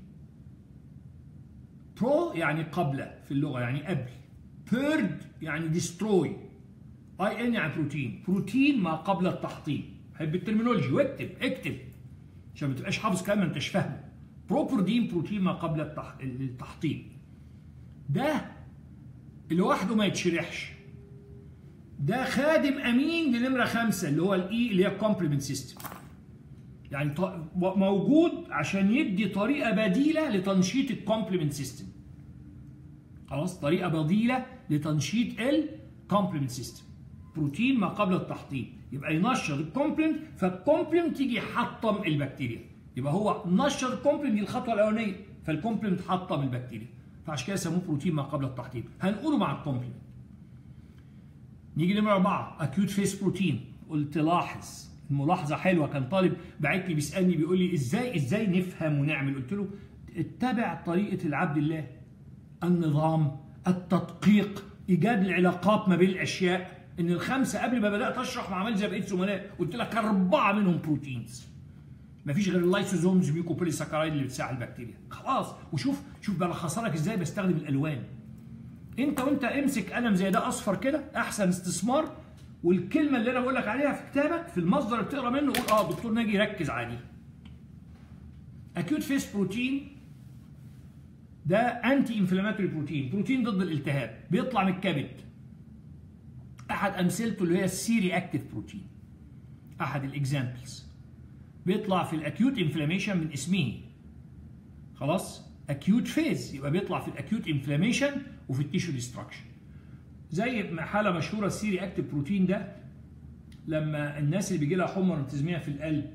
برو يعني قبل في اللغه يعني قبل، بيرد يعني ديستروي، اي ان يعني بروتين، بروتين ما قبل التحطيم. حب الترمينولوجي واكتب اكتب عشان ما تبقاش حافظ كلام ما انتش فاهمه. بروتين ما قبل التحطيم. ده لوحده ما يتشرحش، ده خادم امين لنمره 5 اللي هو الاي اللي هي الكومبلمنت سيستم، يعني موجود عشان يدي طريقه بديله لتنشيط الكومبلمنت سيستم. خلاص، طريقه بديله لتنشيط الكومبلمنت سيستم. بروتين ما قبل التحطيم، يبقى ينشط الكومبلمنت، فالكومبلمنت يجي يحطم البكتيريا، يبقى هو نشط الكومبلمنت، دي الخطوه الاولانيه، فالكومبلمنت حطم البكتيريا، فعشان كده سموه بروتين ما قبل التحطيم. هنقوله مع الكومبلمنت. نيجي نمره 4 اكيوت فيس بروتين. قلت لاحظ الملاحظه حلوه، كان طالب باعت لي بيسالني بيقول لي ازاي نفهم ونعمل، قلت له اتبع طريقه العبد الله، النظام، التدقيق، ايجاد العلاقات ما بين الاشياء. ان ال5 قبل ما بدات اشرح مع عمال زي بقيه زملاء قلت لك 4 منهم بروتينز، مفيش غير اللايسوزومز ميوكوبوليساكرايد اللي بتساعد البكتيريا. خلاص، وشوف بلخصها لك ازاي بستخدم الالوان. وانت امسك قلم زي ده اصفر كده، احسن استثمار، والكلمه اللي انا بقول لك عليها في كتابك في المصدر اللي بتقرا منه قول دكتور ناجي ركز عليه. اكيوت فيس بروتين ده انتي انفلاماتوري بروتين ضد الالتهاب، بيطلع من الكبد. احد امثلته اللي هي السيري اكتيف بروتين، احد الاكزامبلز، بيطلع في الاكيوت انفلاميشن من اسمه. خلاص، اكيوت فيز يبقى بيطلع في الاكيوت انفلاميشن وفي التيشو ديستراكشن. زي حاله مشهوره السيري اكتيف بروتين ده، لما الناس اللي بيجي لها حمى روماتيزميه في القلب،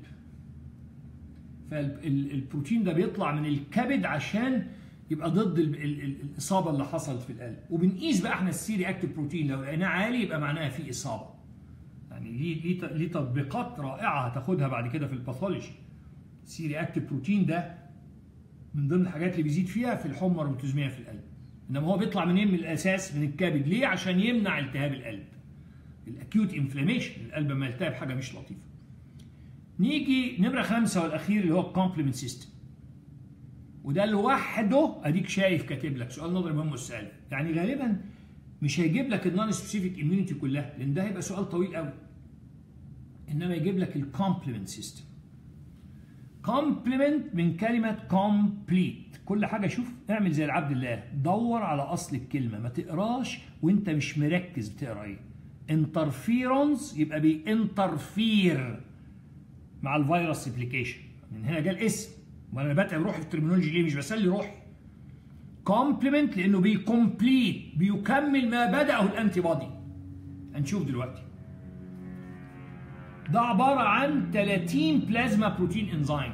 فالبروتين ده بيطلع من الكبد عشان يبقى ضد الاصابه اللي حصلت في القلب. وبنقيس بقى احنا السيري اكتيف بروتين، لو لقيناه عالي يبقى معناها في اصابه. يعني ليه تطبيقات رائعه هتاخدها بعد كده في الباثولوجي. سي رياكتيف بروتين ده من ضمن الحاجات اللي بيزيد فيها في الحمى الروماتيزميه في القلب. انما هو بيطلع منين؟ من الاساس من الكبد. ليه؟ عشان يمنع التهاب القلب. الاكيوت انفلاميشن، القلب لما يلتهب حاجه مش لطيفه. نيجي نمره 5 والاخير اللي هو الكومبلمنت سيستم. وده لوحده اديك شايف كاتب لك سؤال نظري مهم السؤال، يعني غالبا مش هيجيب لك النون سبيسيفيك اميونيتي كلها لان ده هيبقى سؤال طويل قوي. انما يجيب لك الكومبلمنت سيستم. كومبلمنت من كلمه كومبليت، كل حاجه شوف اعمل زي العبد الله، دور على اصل الكلمه، ما تقراش وانت مش مركز بتقرا ايه. انترفيرونس يبقى بينترفير مع الفيروس ابليكيشن، من هنا جاء الاسم. وانا بتعب روحي في الترمينولوجي ليه؟ مش بسلي روحي. كومبلمنت لانه بيكمبليت، بيكمل ما بدأه الانتي بودي. هنشوف دلوقتي. ده عباره عن 30 بلازما بروتين انزيم.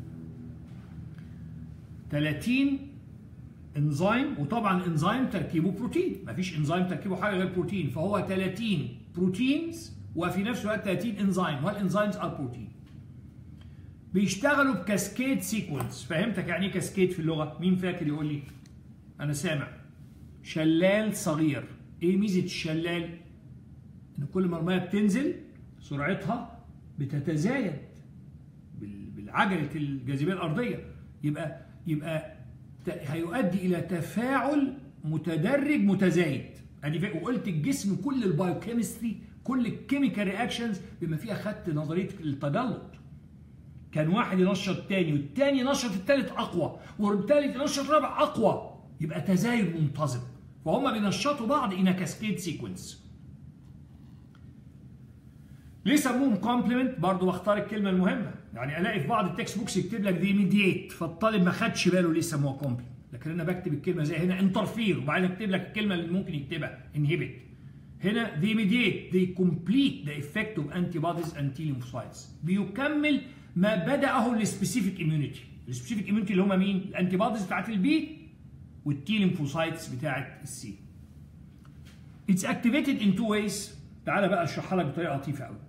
30 انزيم، وطبعا انزيم تركيبه بروتين، مفيش انزيم تركيبه حاجه غير بروتين، فهو 30 بروتينز وفي نفس الوقت 30 انزيم، والانزيمز ار بروتين. بيشتغلوا بكاسكيد سيكونس. فهمتك يعني ايه كاسكيد في اللغه؟ مين فاكر يقول لي؟ انا سامع. شلال صغير. ايه ميزه الشلال؟ ان كل ما الميه بتنزل سرعتها بتتزايد بالعجله الجاذبيه الارضيه، يبقى هيؤدي الى تفاعل متدرج متزايد. وقلت الجسم كل البايوكيمستري، كل الكيميكال رياكشنز بما فيها خدت نظريه التجلط. كان واحد ينشط الثاني والثاني ينشط الثالث اقوى والثالث ينشط الرابع اقوى، يبقى تزايد منتظم، فهم بينشطوا بعض ان كاسكيد سيكونس. ليه سموهم كومبلمنت؟ برضه بختار الكلمه المهمه، يعني الاقي في بعض التكست بوكس يكتب لك دي ميديت، فالطالب ما خدش باله ليه سموها كومبلمنت، لكن انا بكتب الكلمه زي هنا انترفير وبعدين اكتب لك الكلمه اللي ممكن يكتبها انهبت. هنا they mediate, they complete the effect of antibodies and T lymphocytes. بيكمل ما بدأه السبيسيفيك اميونيتي. السبيسيفيك اميونيتي اللي هم مين؟ الانتي بوديز بتاعت البي والتي ليمفوسايتس بتاعت السي. It's activated in two ways. تعالى بقى اشرحها لك بطريقه لطيفه قوي.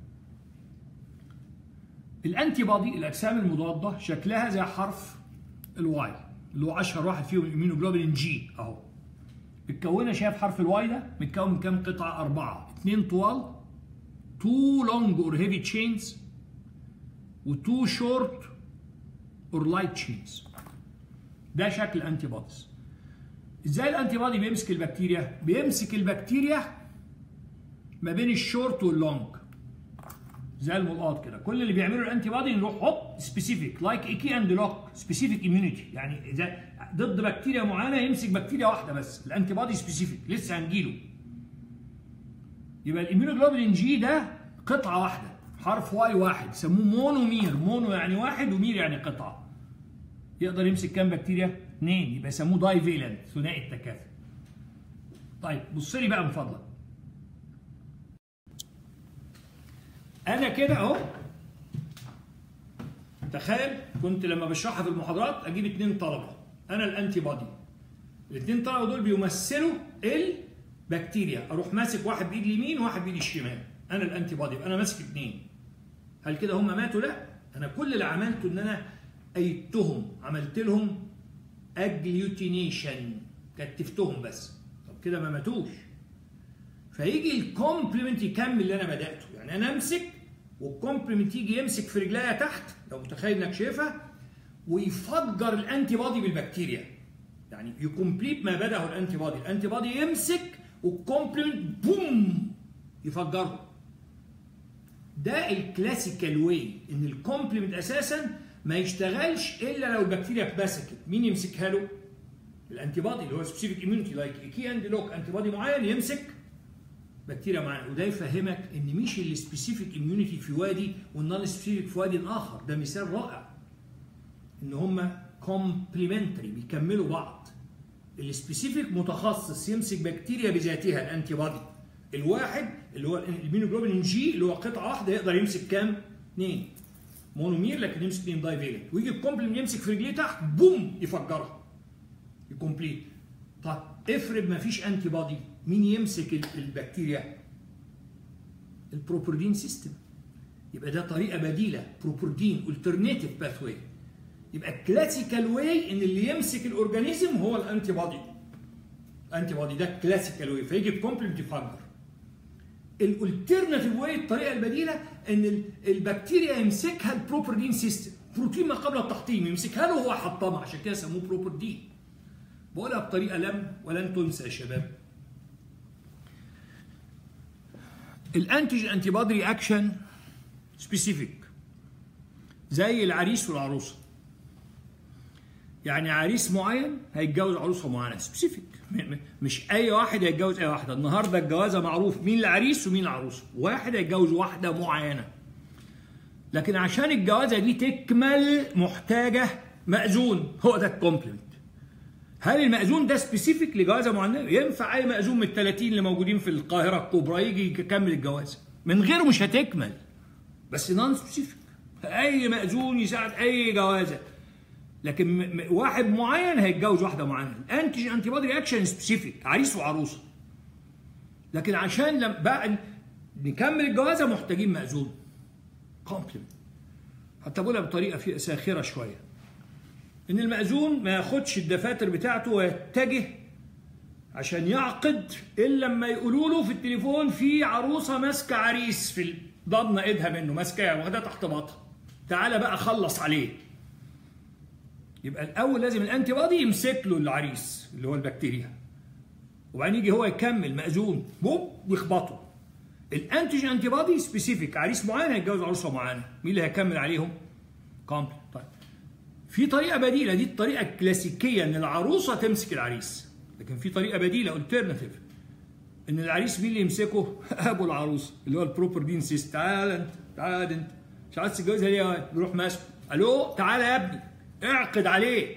الانتي بودي، الاجسام المضاده، شكلها زي حرف الواي اللي هو اشهر واحد فيهم الاميونوجلوبولين جي اهو. متكونه، شايف حرف الواي ده متكون من كام قطعه؟ 4، 2 طوال 2 long or heavy chains و2 short or light chains. ده شكل الانتي بوديز. ازاي الانتي بودي بيمسك البكتيريا؟ بيمسك البكتيريا ما بين الشورت واللونج زي الملقاط كده. كل اللي بيعمله الانتي بودي نروح هوب سبيسيفيك لايك ايكي اند لوك سبيسيفيك اميونيتي، يعني زي ضد بكتيريا معينه يمسك بكتيريا واحده بس. الانتي بودي سبيسيفيك لسه هنجيله. يبقى الاميونوجلوبولين جي ده قطعه واحده، حرف واي واحد، سموه مونومير. مونو يعني واحد ومير يعني قطعه. يقدر يمسك كام بكتيريا؟ 2، يبقى سموه داي فيلنت، ثنائي التكاثر. طيب بص لي بقى من فضلك. انا كده اهو، تخيل كنت لما بشرحها في المحاضرات اجيب 2 طلبه، انا الانتي بودي، ال2 طلبه دول بيمثلوا البكتيريا، اروح ماسك واحد بايد اليمين وواحد بايد الشمال، انا الانتي بودي، انا ماسك 2. هل كده هم ماتوا؟ لا، انا كل اللي عملته ان انا ايدتهم، عملت لهم اجليوتينيشن، كتفتهم بس. طب كده ما ماتوش. فيجي الكومبلمنت يكمل اللي انا بداته، يعني انا امسك والكومبلمنت يجي يمسك في رجليا تحت لو متخيل انك شايفها، ويفجر الانتي بودي بالبكتيريا، يعني يكمبليت ما بدأه الانتي بودي. الانتي بودي يمسك والكومبلمنت بوم يفجره. ده الكلاسيكال واي، ان الكومبلمنت اساسا ما يشتغلش الا لو البكتيريا اتمسكت. مين يمسكها له؟ الانتي بودي اللي هو سبيسيفيك اميونيتي لايك كي اند لوك، انتي بودي معين يمسك بكتيريا معينه. وده يفهمك ان مش السبيسيفيك اميونيتي في وادي والنون سبيسيفيك في وادي اخر. ده مثال رائع ان هم كومبليمنتري، بيكملوا بعض. السبيسيفيك متخصص يمسك بكتيريا بذاتها، الانتي بودي الواحد اللي هو الاميونوجلوبولين جي اللي هو قطعه واحده يقدر يمسك كام؟ 2 مونومير، لكن يمسك 2 داي فيلنت. ويجي الكومبلمنت يمسك في رجليه تحت بوم يفجرها يكمبليت. طب افرض ما فيش انتي بودي، مين يمسك البكتيريا؟ البروبردين سيستم. يبقى ده طريقه بديله، بروبردين الترناتيف باثوي. يبقى الكلاسيكال واي ان اللي يمسك الاورجانيزم هو الانتي بودي. الانتي بودي ده كلاسيكال واي، فيجي الكومبلمنت يفجر. الالترناتيف واي، الطريقه البديله، ان البكتيريا يمسكها البروبر دين سيستم، بروتين ما قبل التحطيم يمسكها له وهو حطمها، عشان كده سموه بروبر دين. بقولها بطريقه لم ولن تنسى يا شباب. الانتيجين انتي بودي رياكشن سبيسيفيك زي العريس والعروسه. يعني عريس معين هيتجوز عروسه معينه سبيسيفيك، مش اي واحد هيتجوز اي واحده. النهارده الجوازه معروف مين العريس ومين العروسه، واحد هيتجوز واحده معينه. لكن عشان الجوازه دي تكمل محتاجه مأذون، هو ده الكومبلمنت. هل المأذون ده سبيسيفيك لجوازه معينه؟ ينفع اي مأذون من ال30 اللي موجودين في القاهره الكبرى يجي يكمل الجوازه، من غيره مش هتكمل. بس نون سبيسيفيك، اي مأذون يساعد اي جوازه. لكن واحد معين هيتجوز واحده معينه. الانتيجين انتي بودي رياكشن سبيسيفيك، عريس وعروسه. لكن عشان لما بقى نكمل الجوازه محتاجين مأذون كومبلمنت. حتى بقولها بطريقه ساخره شويه، ان المأذون ما ياخدش الدفاتر بتاعته ويتجه عشان يعقد الا لما يقولوا له في التليفون في عروسه ماسكه عريس في ضامنه ايدها منه، ماسكاه واخداه تحت باطها، تعالى بقى خلص عليه. يبقى الاول لازم الانتي بودي يمسك له العريس اللي هو البكتيريا، وبعدين يجي هو يكمل مأذون بوب ويخبطه. الانتيجين انتي بودي سبيسيفيك، عريس معين هيتجوز عروسه معينه، مين اللي هيكمل عليهم؟ كومبلمنت. طيب في طريقه بديله، دي الطريقه الكلاسيكيه ان العروسه تمسك العريس. لكن في طريقه بديله الترناتيف ان العريس مين اللي يمسكه؟ ابو العروسه اللي هو البروبر دين سيستم. تعال انت، تعال انت، مش عايز تتجوزها ليه؟ يروح ماسكه، الو تعالى يا ابني اعقد عليه.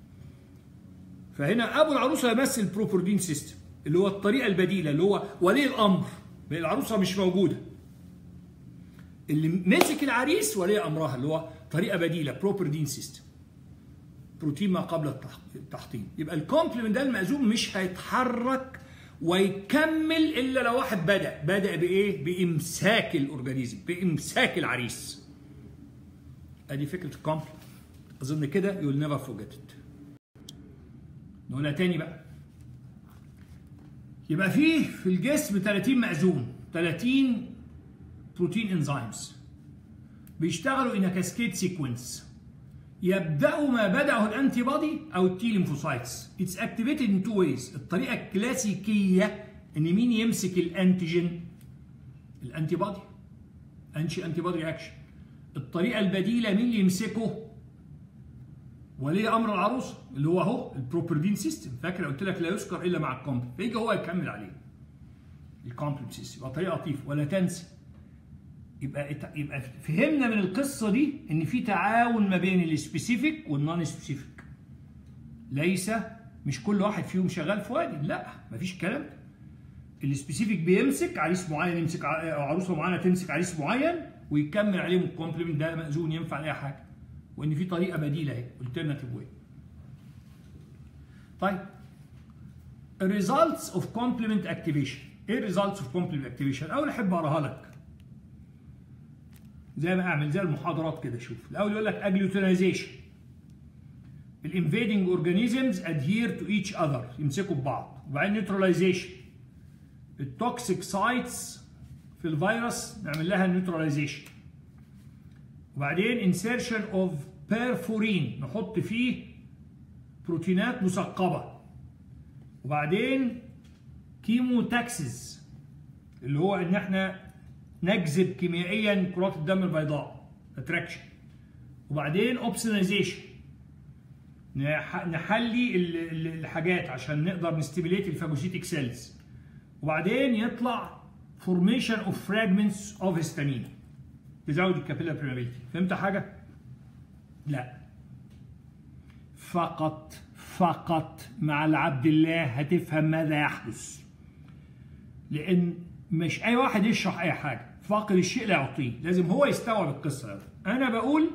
فهنا ابو العروسه يمثل البروبر دين سيستم اللي هو الطريقه البديله، اللي هو ولي الامر. العروسه مش موجوده، اللي مسك العريس ولي امرها، اللي هو طريقه بديله بروبر دين سيستم، بروتين ما قبل التحطيم. يبقى الكومبلمنت ده المأذون مش هيتحرك ويكمل الا لو واحد بدا بايه؟ بامساك الاورجانيزم، بامساك العريس. ادي فكره الكومبلمنت. اظن كده يو ويل نيفر فورجيت ات. نقولها تاني بقى. يبقى في الجسم 30 مأذون، 30 بروتين انزيمز بيشتغلوا ان كاسكيد سيكونس. يبداوا ما بداه الانتي بودي او التي ليمفوسايتس. اتس اكتيفيتد ان تو ويز. الطريقه الكلاسيكيه ان مين يمسك الانتيجين؟ الانتي بودي، انتي بودي رياكشن. الطريقه البديله مين اللي يمسكه؟ ولي امر العروسه اللي هو اهو البروبر دين سيستم. فاكر قلت لك لا يذكر الا مع الكومبلمنت، فيجي هو يكمل عليه الكومبلمنت سيستم. يبقى طريقه لطيفه ولا تنسى. يبقى فهمنا من القصه دي ان في تعاون ما بين السبيسيفيك والنون سبيسيفيك. ليس مش كل واحد فيهم شغال في وادي، لا مفيش الكلام ده. السبيسيفيك بيمسك عريس معين، يمسك عروسه معينه تمسك عريس معين ويكمل عليهم الكومبلمنت. ده مأذون ينفع لاي حاجه، وان في طريقه بديله اهي الترناتيف واي. طيب الريزلتس اوف كومبلمنت اكتيفيشن. ايه الريزلتس اوف كومبلمنت اكتيفيشن؟ اول احب اقراها لك زي ما اعمل زي المحاضرات كده. شوف الاول يقول لك اجلوتينايزيشن. الانفيدنج اورجانيزمز ادهير تو ايتش اذر، يمسكوا ببعض. وبعدين نيوتراليزيشن. التوكسيك سايتس في الفيروس نعمل لها نيوتراليزيشن. وبعدين انسيرشن اوف بيرفورين، نحط فيه بروتينات مثقبه. وبعدين كيموتاكسيس اللي هو ان احنا نجذب كيميائيا كرات الدم البيضاء، اتراكشن. وبعدين اوبسونايزيشن، نحلي الحاجات عشان نقدر نستيميليت الفاجوسيتيك سيلز. وبعدين يطلع فورميشن اوف فراجمنتس اوف هيستامين تزود الكابيلار بريمابيلتي. فهمت حاجه؟ لا. فقط مع العبد الله هتفهم ماذا يحدث. لان مش اي واحد يشرح اي حاجه، فاقد الشيء لا يعطيه، لازم هو يستوعب القصه. انا بقول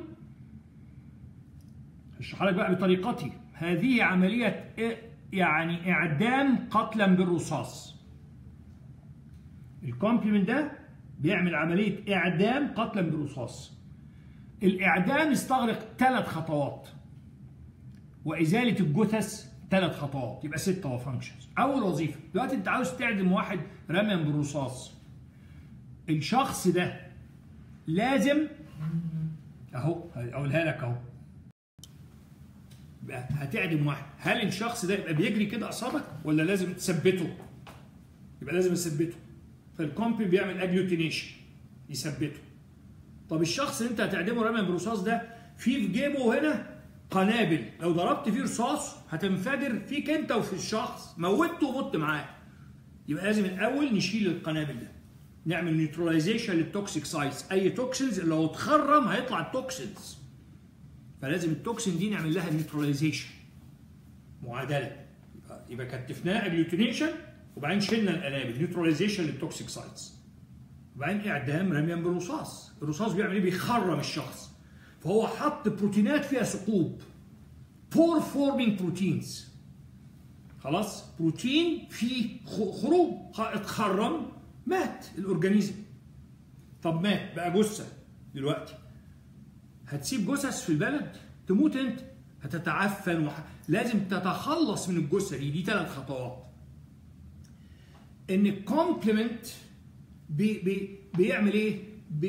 هشرح لك بقى بطريقتي. هذه عمليه يعني اعدام قتلا بالرصاص. الكومبلمنت ده بيعمل عمليه اعدام قتلا بالرصاص. الاعدام يستغرق 3 خطوات. وازاله الجثث 3 خطوات، يبقى 6 فانكشنز. اول وظيفه دلوقتي انت عاوز تعدم واحد رميا بالرصاص. الشخص ده لازم اهو اقولها لك اهو، هتعدم واحد، هل الشخص ده يبقى بيجري كده قصادك ولا لازم تثبته؟ يبقى لازم تثبته. فالكومبين بيعمل اجلوتينيشن يثبته. طب الشخص اللي انت هتعدمه رميا بالرصاص ده في جيبه هنا قنابل، لو ضربت فيه رصاص هتنفجر فيك انت وفي الشخص، موته ومت معاه. يبقى لازم الاول نشيل القنابل ده، نعمل نيوتراليزيشن للتوكسيك سايتس. اي توكسينز اللي لو اتخرم هيطلع التوكسينز، فلازم التوكسين دي نعمل لها نيوتراليزيشن، معادله. يبقى كتفناه اجلوتينيشن وبعدين شلنا القنابل، نيوتراليزيشن للتوكسيك سايتس، وبعدين اعدام رميا بالرصاص. الرصاص بيعمل ايه؟ بيخرم الشخص، فهو حط بروتينات فيها ثقوب، بور فورمينج بروتينز. خلاص، بروتين فيه خروج، اتخرم مات الاورجانيزم. طب مات بقى جثه، دلوقتي هتسيب جثث في البلد؟ تموت انت، هتتعفن لازم تتخلص من الجثه دي 3 خطوات. ان الكومبلمنت بيعمل ايه؟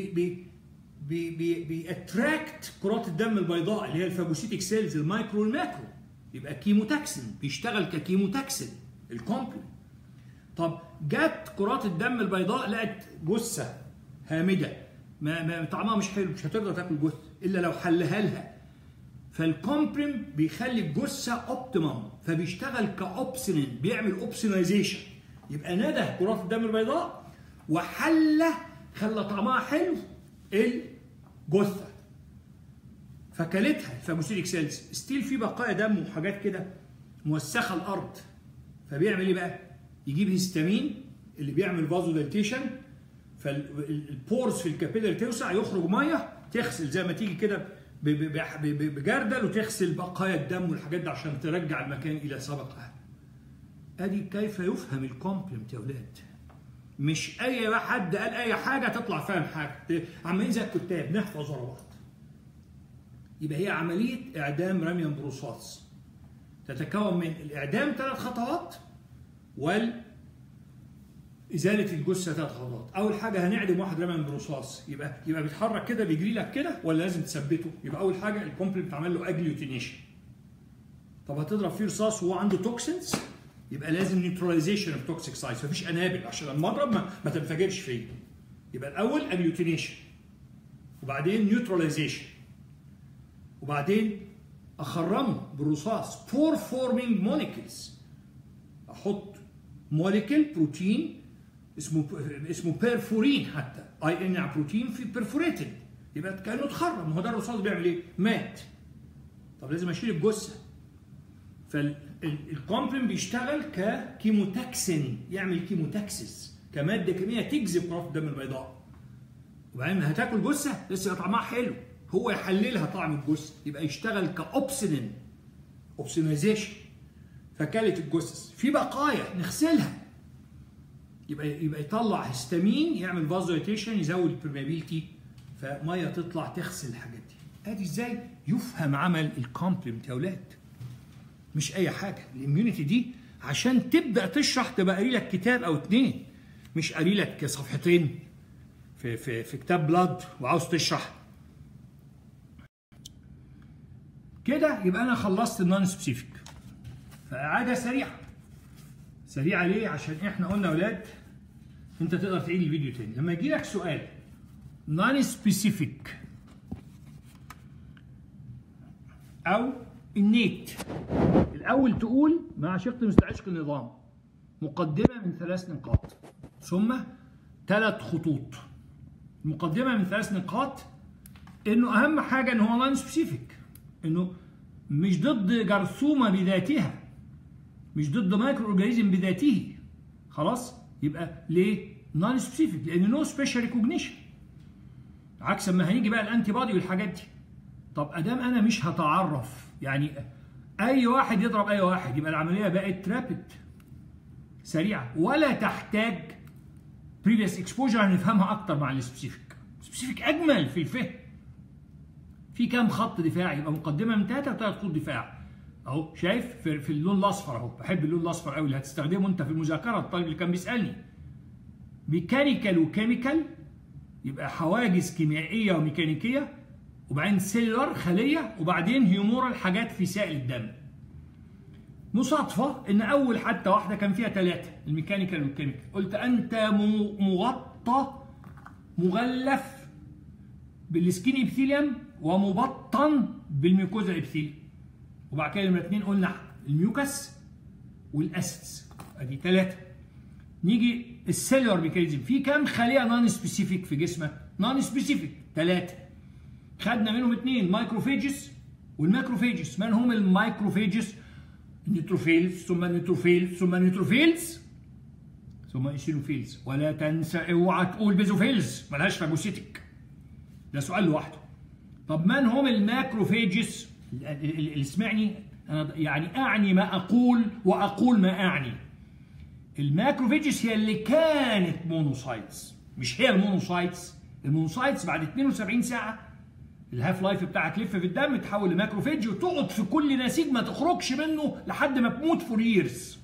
بيأتراكت كرات الدم البيضاء اللي هي الفاجوسيتيك سيلز المايكرو والماكرو، يبقى كيموتاكسين، بيشتغل ككيموتاكسين الكومبلمنت. طب جت كرات الدم البيضاء لقت جثه هامده ما طعمها مش حلو، مش هتقدر تاكل جثه الا لو حلها لها. فالكومبريم بيخلي الجثه اوبتيمم، فبيشتغل كاوبسينين، بيعمل اوبسينايزيشن. يبقى ندى كرات الدم البيضاء وحله، خلى طعمها حلو الجثه، فكلتها الفاجوسيتيك سيلز. ستيل في بقايا دم وحاجات كده موسخه الارض، فبيعمل ايه بقى؟ يجيب هيستامين اللي بيعمل فازو دايليتيشن، فالبورز في الكابيلاري توسع، يخرج ميه تغسل زي ما تيجي كده بجردل وتغسل بقايا الدم والحاجات دي عشان ترجع المكان الى سابقه. ادي كيف يفهم الكومبلمنت يا اولاد. مش اي حد قال اي حاجه تطلع فاهم حاجه، عمالين زي الكتاب نحفظ ورا بعض. يبقى هي عمليه اعدام رميا برصاص تتكون من الاعدام 3 خطوات إزالة الجثة 3 خطوات. أول حاجة هنعدم واحد رميا برصاص، يبقى بيتحرك كده بيجري لك كده ولا لازم تثبته؟ يبقى أول حاجة الكومبلمنت عمل له أجلوتينيشن. طب هتضرب فيه رصاص وهو عنده توكسينز، يبقى لازم نيوتراليزيشن اوف توكسيك سايتس، مفيش قنابل عشان لما اضرب ما تنفجرش فيه. يبقى الأول أجلوتينيشن، وبعدين نيوتراليزيشن، وبعدين أخرمه بالرصاص بور فورمينج موليكيولز. أحط موليكيول بروتين اسمه بيرفورين، حتى اي ان بروتين في بيرفوريتد، يبقى كانه اتخرم. ما هو ده الرصاص بيعمل ايه؟ مات. طب لازم اشيل الجثه. فالكومبلمنت بيشتغل ككيموتاكسين، يعمل كيموتاكسيس كماده كيميائيه تجذب كرات الدم البيضاء. وبعدين هتاكل جثه لسه طعمها حلو، هو يحللها طعم الجثه، يبقى يشتغل كاوبسينين، اوبسينايزيشن. فكلت الجثث، في بقايا نغسلها، يبقى يطلع هيستامين يعمل فازوليتيشن يزود البرميابيلتي، فميه تطلع تغسل الحاجات دي. ادي ازاي يفهم عمل الكومبلمنت يا اولاد. مش اي حاجه، الاميونيتي دي عشان تبدا تشرح تبقى قاري لك كتاب او 2، مش قاري لك صفحتين في كتاب بلاد وعاوز تشرح كده. يبقى انا خلصت النون سبيسيفيك. فاعاده سريعه ليه؟ عشان احنا قلنا يا اولاد انت تقدر تعيد الفيديو تاني. لما يجي لك سؤال نون سبيسيفيك او النيت، الاول تقول مع شق مستعشق النظام مقدمه من 3 نقاط ثم 3 خطوط. المقدمه من 3 نقاط انه اهم حاجه ان هو نون سبيسيفيك، انه مش ضد جرثومه بذاتها، مش ضد مايكرو اورجانيزم بذاته. خلاص؟ يبقى ليه؟ نون سبيسيفيك، لان نو سبيشال ريكوجنيشن. عكس ما هيجي بقى الانتي بادي والحاجات دي. طب ادام انا مش هتعرف، يعني اي واحد يضرب اي واحد، يبقى العمليه بقت رابيد سريعه ولا تحتاج بريفيس اكسبوجر. هنفهمها اكتر مع السبيسيفيك. السبيسيفيك اجمل في الفهم. في كام خط دفاع؟ يبقى مقدمه من 3 و3 خطوط دفاع. اهو شايف في اللون الاصفر اهو، بحب اللون الاصفر قوي اللي هتستخدمه انت في المذاكره، الطالب اللي كان بيسالني. ميكانيكال وكيميكال يبقى حواجز كيميائيه وميكانيكيه، وبعدين سيلولار خليه، وبعدين هيومورال حاجات في سائل الدم. مصادفه ان اول حتى واحده كان فيها 3 الميكانيكال والكيميكال. قلت انت مغطى مغلف بالسكين ابيثيليوم ومبطن بالميوكوزا ابيثيليوم. وبعد كده نمرة 2 قلنا الميوكس والاسيدز، ادي 3. نيجي السيلولار ميكانيزم، في كام خليه نون سبيسيفيك في جسمك؟ نون سبيسيفيك 3. خدنا منهم 2 مايكروفيجز والماكروفيجز. من هم المايكروفيجز؟ النيوتروفيلز ثم النيوتروفيلز ثم النيوتروفيلز ثم ايشينوفيلز. ولا تنسى اوعى تقول بيزوفيلز، ملهاش فاجوسيتك، ده سؤال لوحده. طب من هم الماكروفيجز؟ اللي اسمعني انا يعني اعني ما اقول واقول ما اعني. الماكروفيجز هي اللي كانت مونوسايتس، مش هي المونوسايتس. المونوسايتس بعد 72 ساعه الهاف لايف بتاعها تلف في الدم تتحول لماكروفيج وتقعد في كل نسيج ما تخرجش منه لحد ما تموت فور ييرز.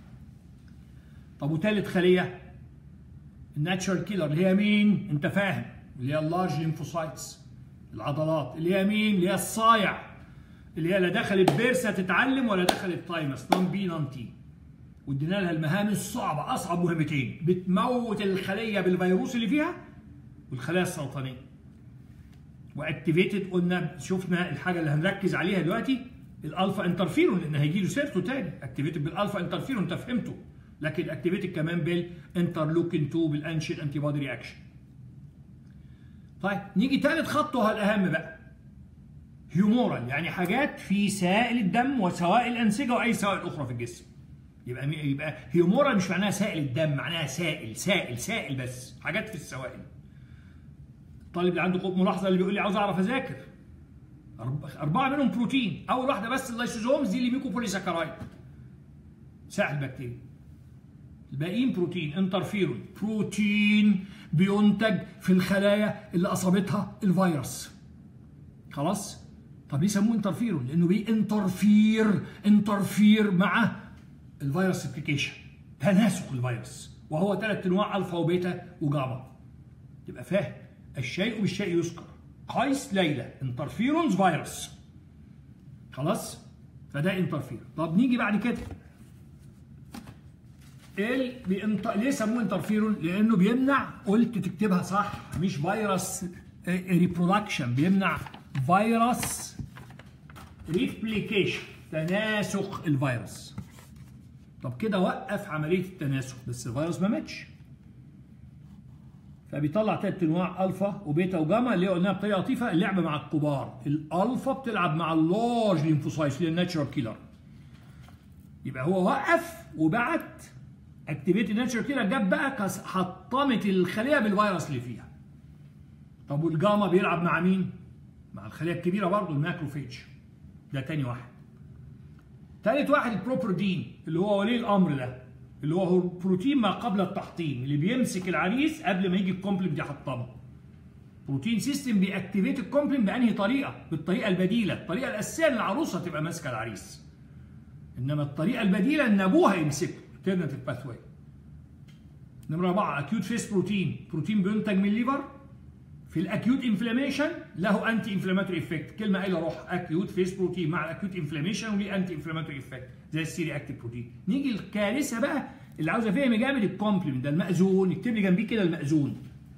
طب وثالث خليه الناتشرال كيلر اللي هي مين؟ انت فاهم، اللي هي اللارج ليمفوسايتس، العضلات، اللي هي مين؟ اللي هي الصايع، اللي هي لا دخلت بيرسا تتعلم ولا دخلت تايمس، نون بي نون تي. وادينا لها المهام الصعبه، اصعب مهمتين، بتموت الخليه بالفيروس اللي فيها والخلايا السرطانيه. واكتيفيتد قلنا شفنا الحاجه اللي هنركز عليها دلوقتي الالفا انترفيرون، لان هيجي له سيرته تاني. اكتيفيتد بالالفا انترفيرون انت فهمته، لكن اكتيفيتد كمان بالانترلوكين 2 بالانشين انتي بودي رياكشن. طيب نيجي ثالث خطوه الاهم بقى، هيومورال، يعني حاجات في سائل الدم وسوائل الانسجه واي سوائل اخرى في الجسم. يبقى هيومورال مش معناها سائل الدم، معناها سائل سائل سائل، بس حاجات في السوائل. الطالب اللي عنده ملاحظه اللي بيقول لي عاوز اعرف اذاكر، 4 منهم بروتين، اول واحده بس اللايسوزومز دي اللي ميكوبوليساكرايد سائل بكتيريا، الباقيين بروتين. انترفيرون بروتين بينتج في الخلايا اللي اصابتها الفيروس. خلاص؟ طب ليه سموه انترفيرون؟ لانه انترفير مع الفيروس ابليكيشن، تناسق الفيروس، وهو 3 انواع الفا وبيتا وجاما. تبقى فاهم الشيء بالشيء يذكر. قيس ليلى انترفيرونز فيروس. خلاص؟ فده انترفيرون. طب نيجي بعد كده ليه سموه انترفيرون؟ لانه بيمنع، قلت تكتبها صح، مش فيروس ريبرودكشن، بيمنع فيروس ريبليكيشن، تناسق الفيروس. طب كده وقف عمليه التناسق، بس الفيروس ما ماتش. فبيطلع 3 انواع الفا وبيتا وجاما اللي قلناها بطريقه لطيفه، اللعبه مع الكبار. الالفا بتلعب مع اللارج ليمفوسايتس اللي هي الناتشرال كيلر. يبقى هو وقف وبعت اكتيفيت الناتشرال كيلر، جاب بقى حطمت الخليه بالفيروس اللي فيها. طب والجاما بيلعب مع مين؟ مع الخليه الكبيره برضه، الماكروفيج. ده تاني واحد. تالت واحد البروبردين اللي هو ولي الامر ده، اللي هو بروتين ما قبل التحطيم، اللي بيمسك العريس قبل ما يجي الكومبلمنت يحطمه. بروتين سيستم بيأكتيفيت الكومبلمنت بأنهي طريقه؟ بالطريقه البديله، الطريقه الاساسيه ان العروسه تبقى ماسكه العريس. انما الطريقه البديله ان ابوها يمسكه، alternative pathway. نمرة 4 اكيوت فيس بروتين، بروتين بينتج من الليفر في الاكيوت انفلاميشن، له انتي انفلاماتوري افكت، كلمه قايله روح، اكيوت فيس بروتين مع الاكيوت انفلاميشن وليه انتي انفلاماتوري افكت زي السيري اكتيف بروتين. نيجي الكارثه بقى اللي عاوز افهم جامد، الكومبلمنت ده المأذون، اكتب لي جنبيه كده المأذون.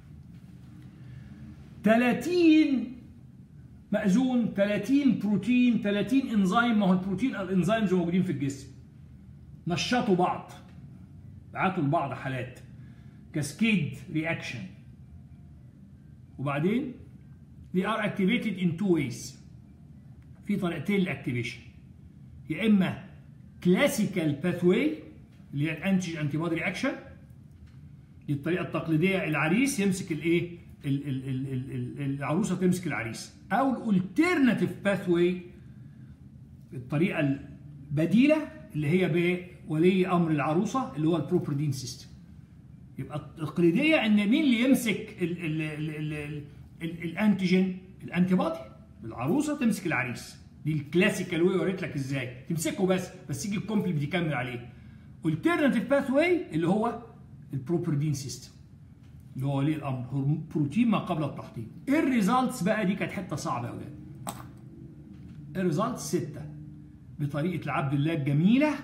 30 مأذون، 30 بروتين، 30 انزيم. ما هو البروتين الانزيمز موجودين في الجسم، نشطوا بعض، بعتوا لبعض حالات كاسكيد رياكشن. وبعدين they are activated in 2 ways. في طريقتين للاكتيفيشن، يا اما كلاسيكال باثواي اللي هي الانتي انتي بودي رياكشن، دي الطريقه التقليديه، العريس يمسك الايه؟ العروسه تمسك العريس، او الالترناتيف باثواي الطريقه البديله اللي هي بولي امر العروسه اللي هو البروبردين سيستم. يبقى التقليديه ان مين اللي يمسك الانتيجين؟ الانتي بودي، العروسه تمسك العريس. دي الكلاسيكال واي وريت لك ازاي تمسكه بس يجي الكومبلمنت يكمل عليه. alternative pathway اللي هو البروبردين سيستم اللي هو ولي الامر بروتين ما قبل التحضير. الريزلتس بقى دي كانت حته صعبه يا اولاد. الريزلتس 6 بطريقه العبد الله الجميله،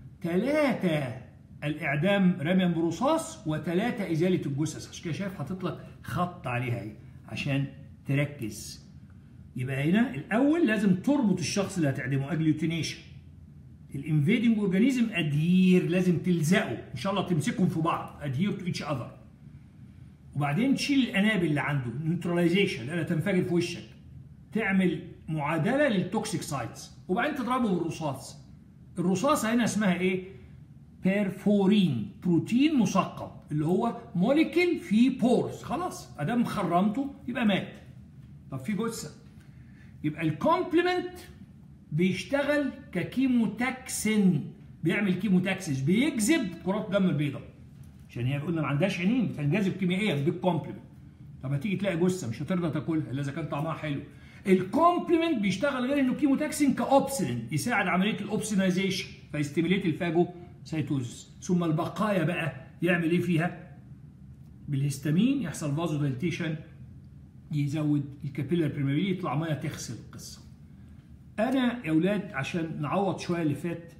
3 الاعدام رميا برصاص، و3 ازاله الجثث. عشان كده شايف حاطط لك خط عليها اهي عشان تركز. يبقى هنا الاول لازم تربط الشخص اللي هتعدمه، اجلوتينيشن. الانفيدنج اورجانيزم ادهير، لازم تلزقه ان شاء الله تمسكهم في بعض، ادهير تو ايتش اذر. وبعدين تشيل الانابل اللي عنده، نيوتراليزيشن لانها تنفجر في وشك، تعمل معادله للتوكسيك سايتس، وبعدين تضربه بالرصاص. الرصاصه هنا اسمها ايه؟ بيرفورين، بروتين مثقب اللي هو موليكيل في بورز. خلاص ادام خرمته يبقى مات. طب في جثه، يبقى الكومبلمنت بيشتغل ككيموتاكسين، بيعمل كيموتاكسيس، بيجذب كرات دم البيضاء عشان هي قلنا ما عندهاش عينين بتنجذب كيميائيا بالكومبلمنت. طب هتيجي تلاقي جثه مش هترضى تاكلها الا اذا كان طعمها حلو. الكومبلمنت بيشتغل غير انه كيموتاكسين كاوبسينين، يساعد عمليه الاوبسينايزيشن فيستيميليت الفاجوسايتوزس. ثم البقايا بقى يعمل ايه فيها؟ بالهستامين يحصل فازو دايليتيشن، يزود الكابيلار بريمابيلي، يطلع ميه تغسل القصه. انا يا اولاد عشان نعوض شويه اللي فات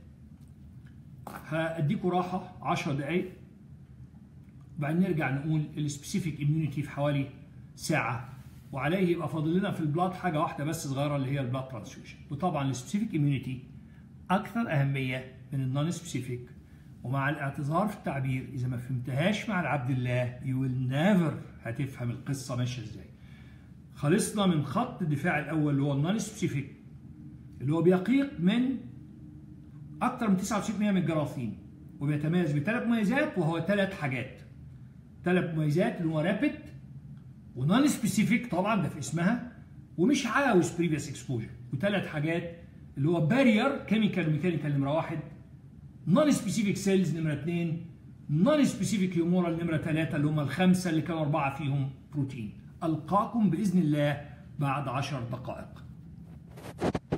هاديكوا راحه 10 دقائق، وبعدين نرجع نقول السبيسيفيك اميونيتي في حوالي ساعه، وعليه يبقى فاضل لنا في البلاد حاجه واحده بس صغيره اللي هي البلاد ترانسفيوجن. وطبعا السبيسيفيك اميونيتي اكثر اهميه من النون سبيسيفيك، ومع الاعتذار في التعبير اذا ما فهمتهاش مع العبد الله يو ويل نيفر هتفهم القصه ماشيه ازاي. خلصنا من خط الدفاع الاول اللي هو النون سبيسيفيك، اللي هو بيقيق من اكثر من 99% من الجراثيم، وبيتميز بثلاث مميزات، وهو 3 حاجات. 3 مميزات اللي هو رابيد ونون سبيسيفيك طبعا ده في اسمها، ومش عاوز بريفيس اكسبوجر. و3 حاجات اللي هو بارير كيميكال وميكانيكال نمره 1، نون سبيسيفيك سيلز نمره 2، نون سبيسيفيك هيومورال نمره 3 اللي هم ال5 اللي كانوا 4 فيهم بروتين. القاكم باذن الله بعد 10 دقائق.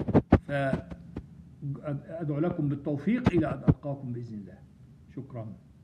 فأدعو لكم بالتوفيق إلى أن ألقاكم بإذن الله. شكرا.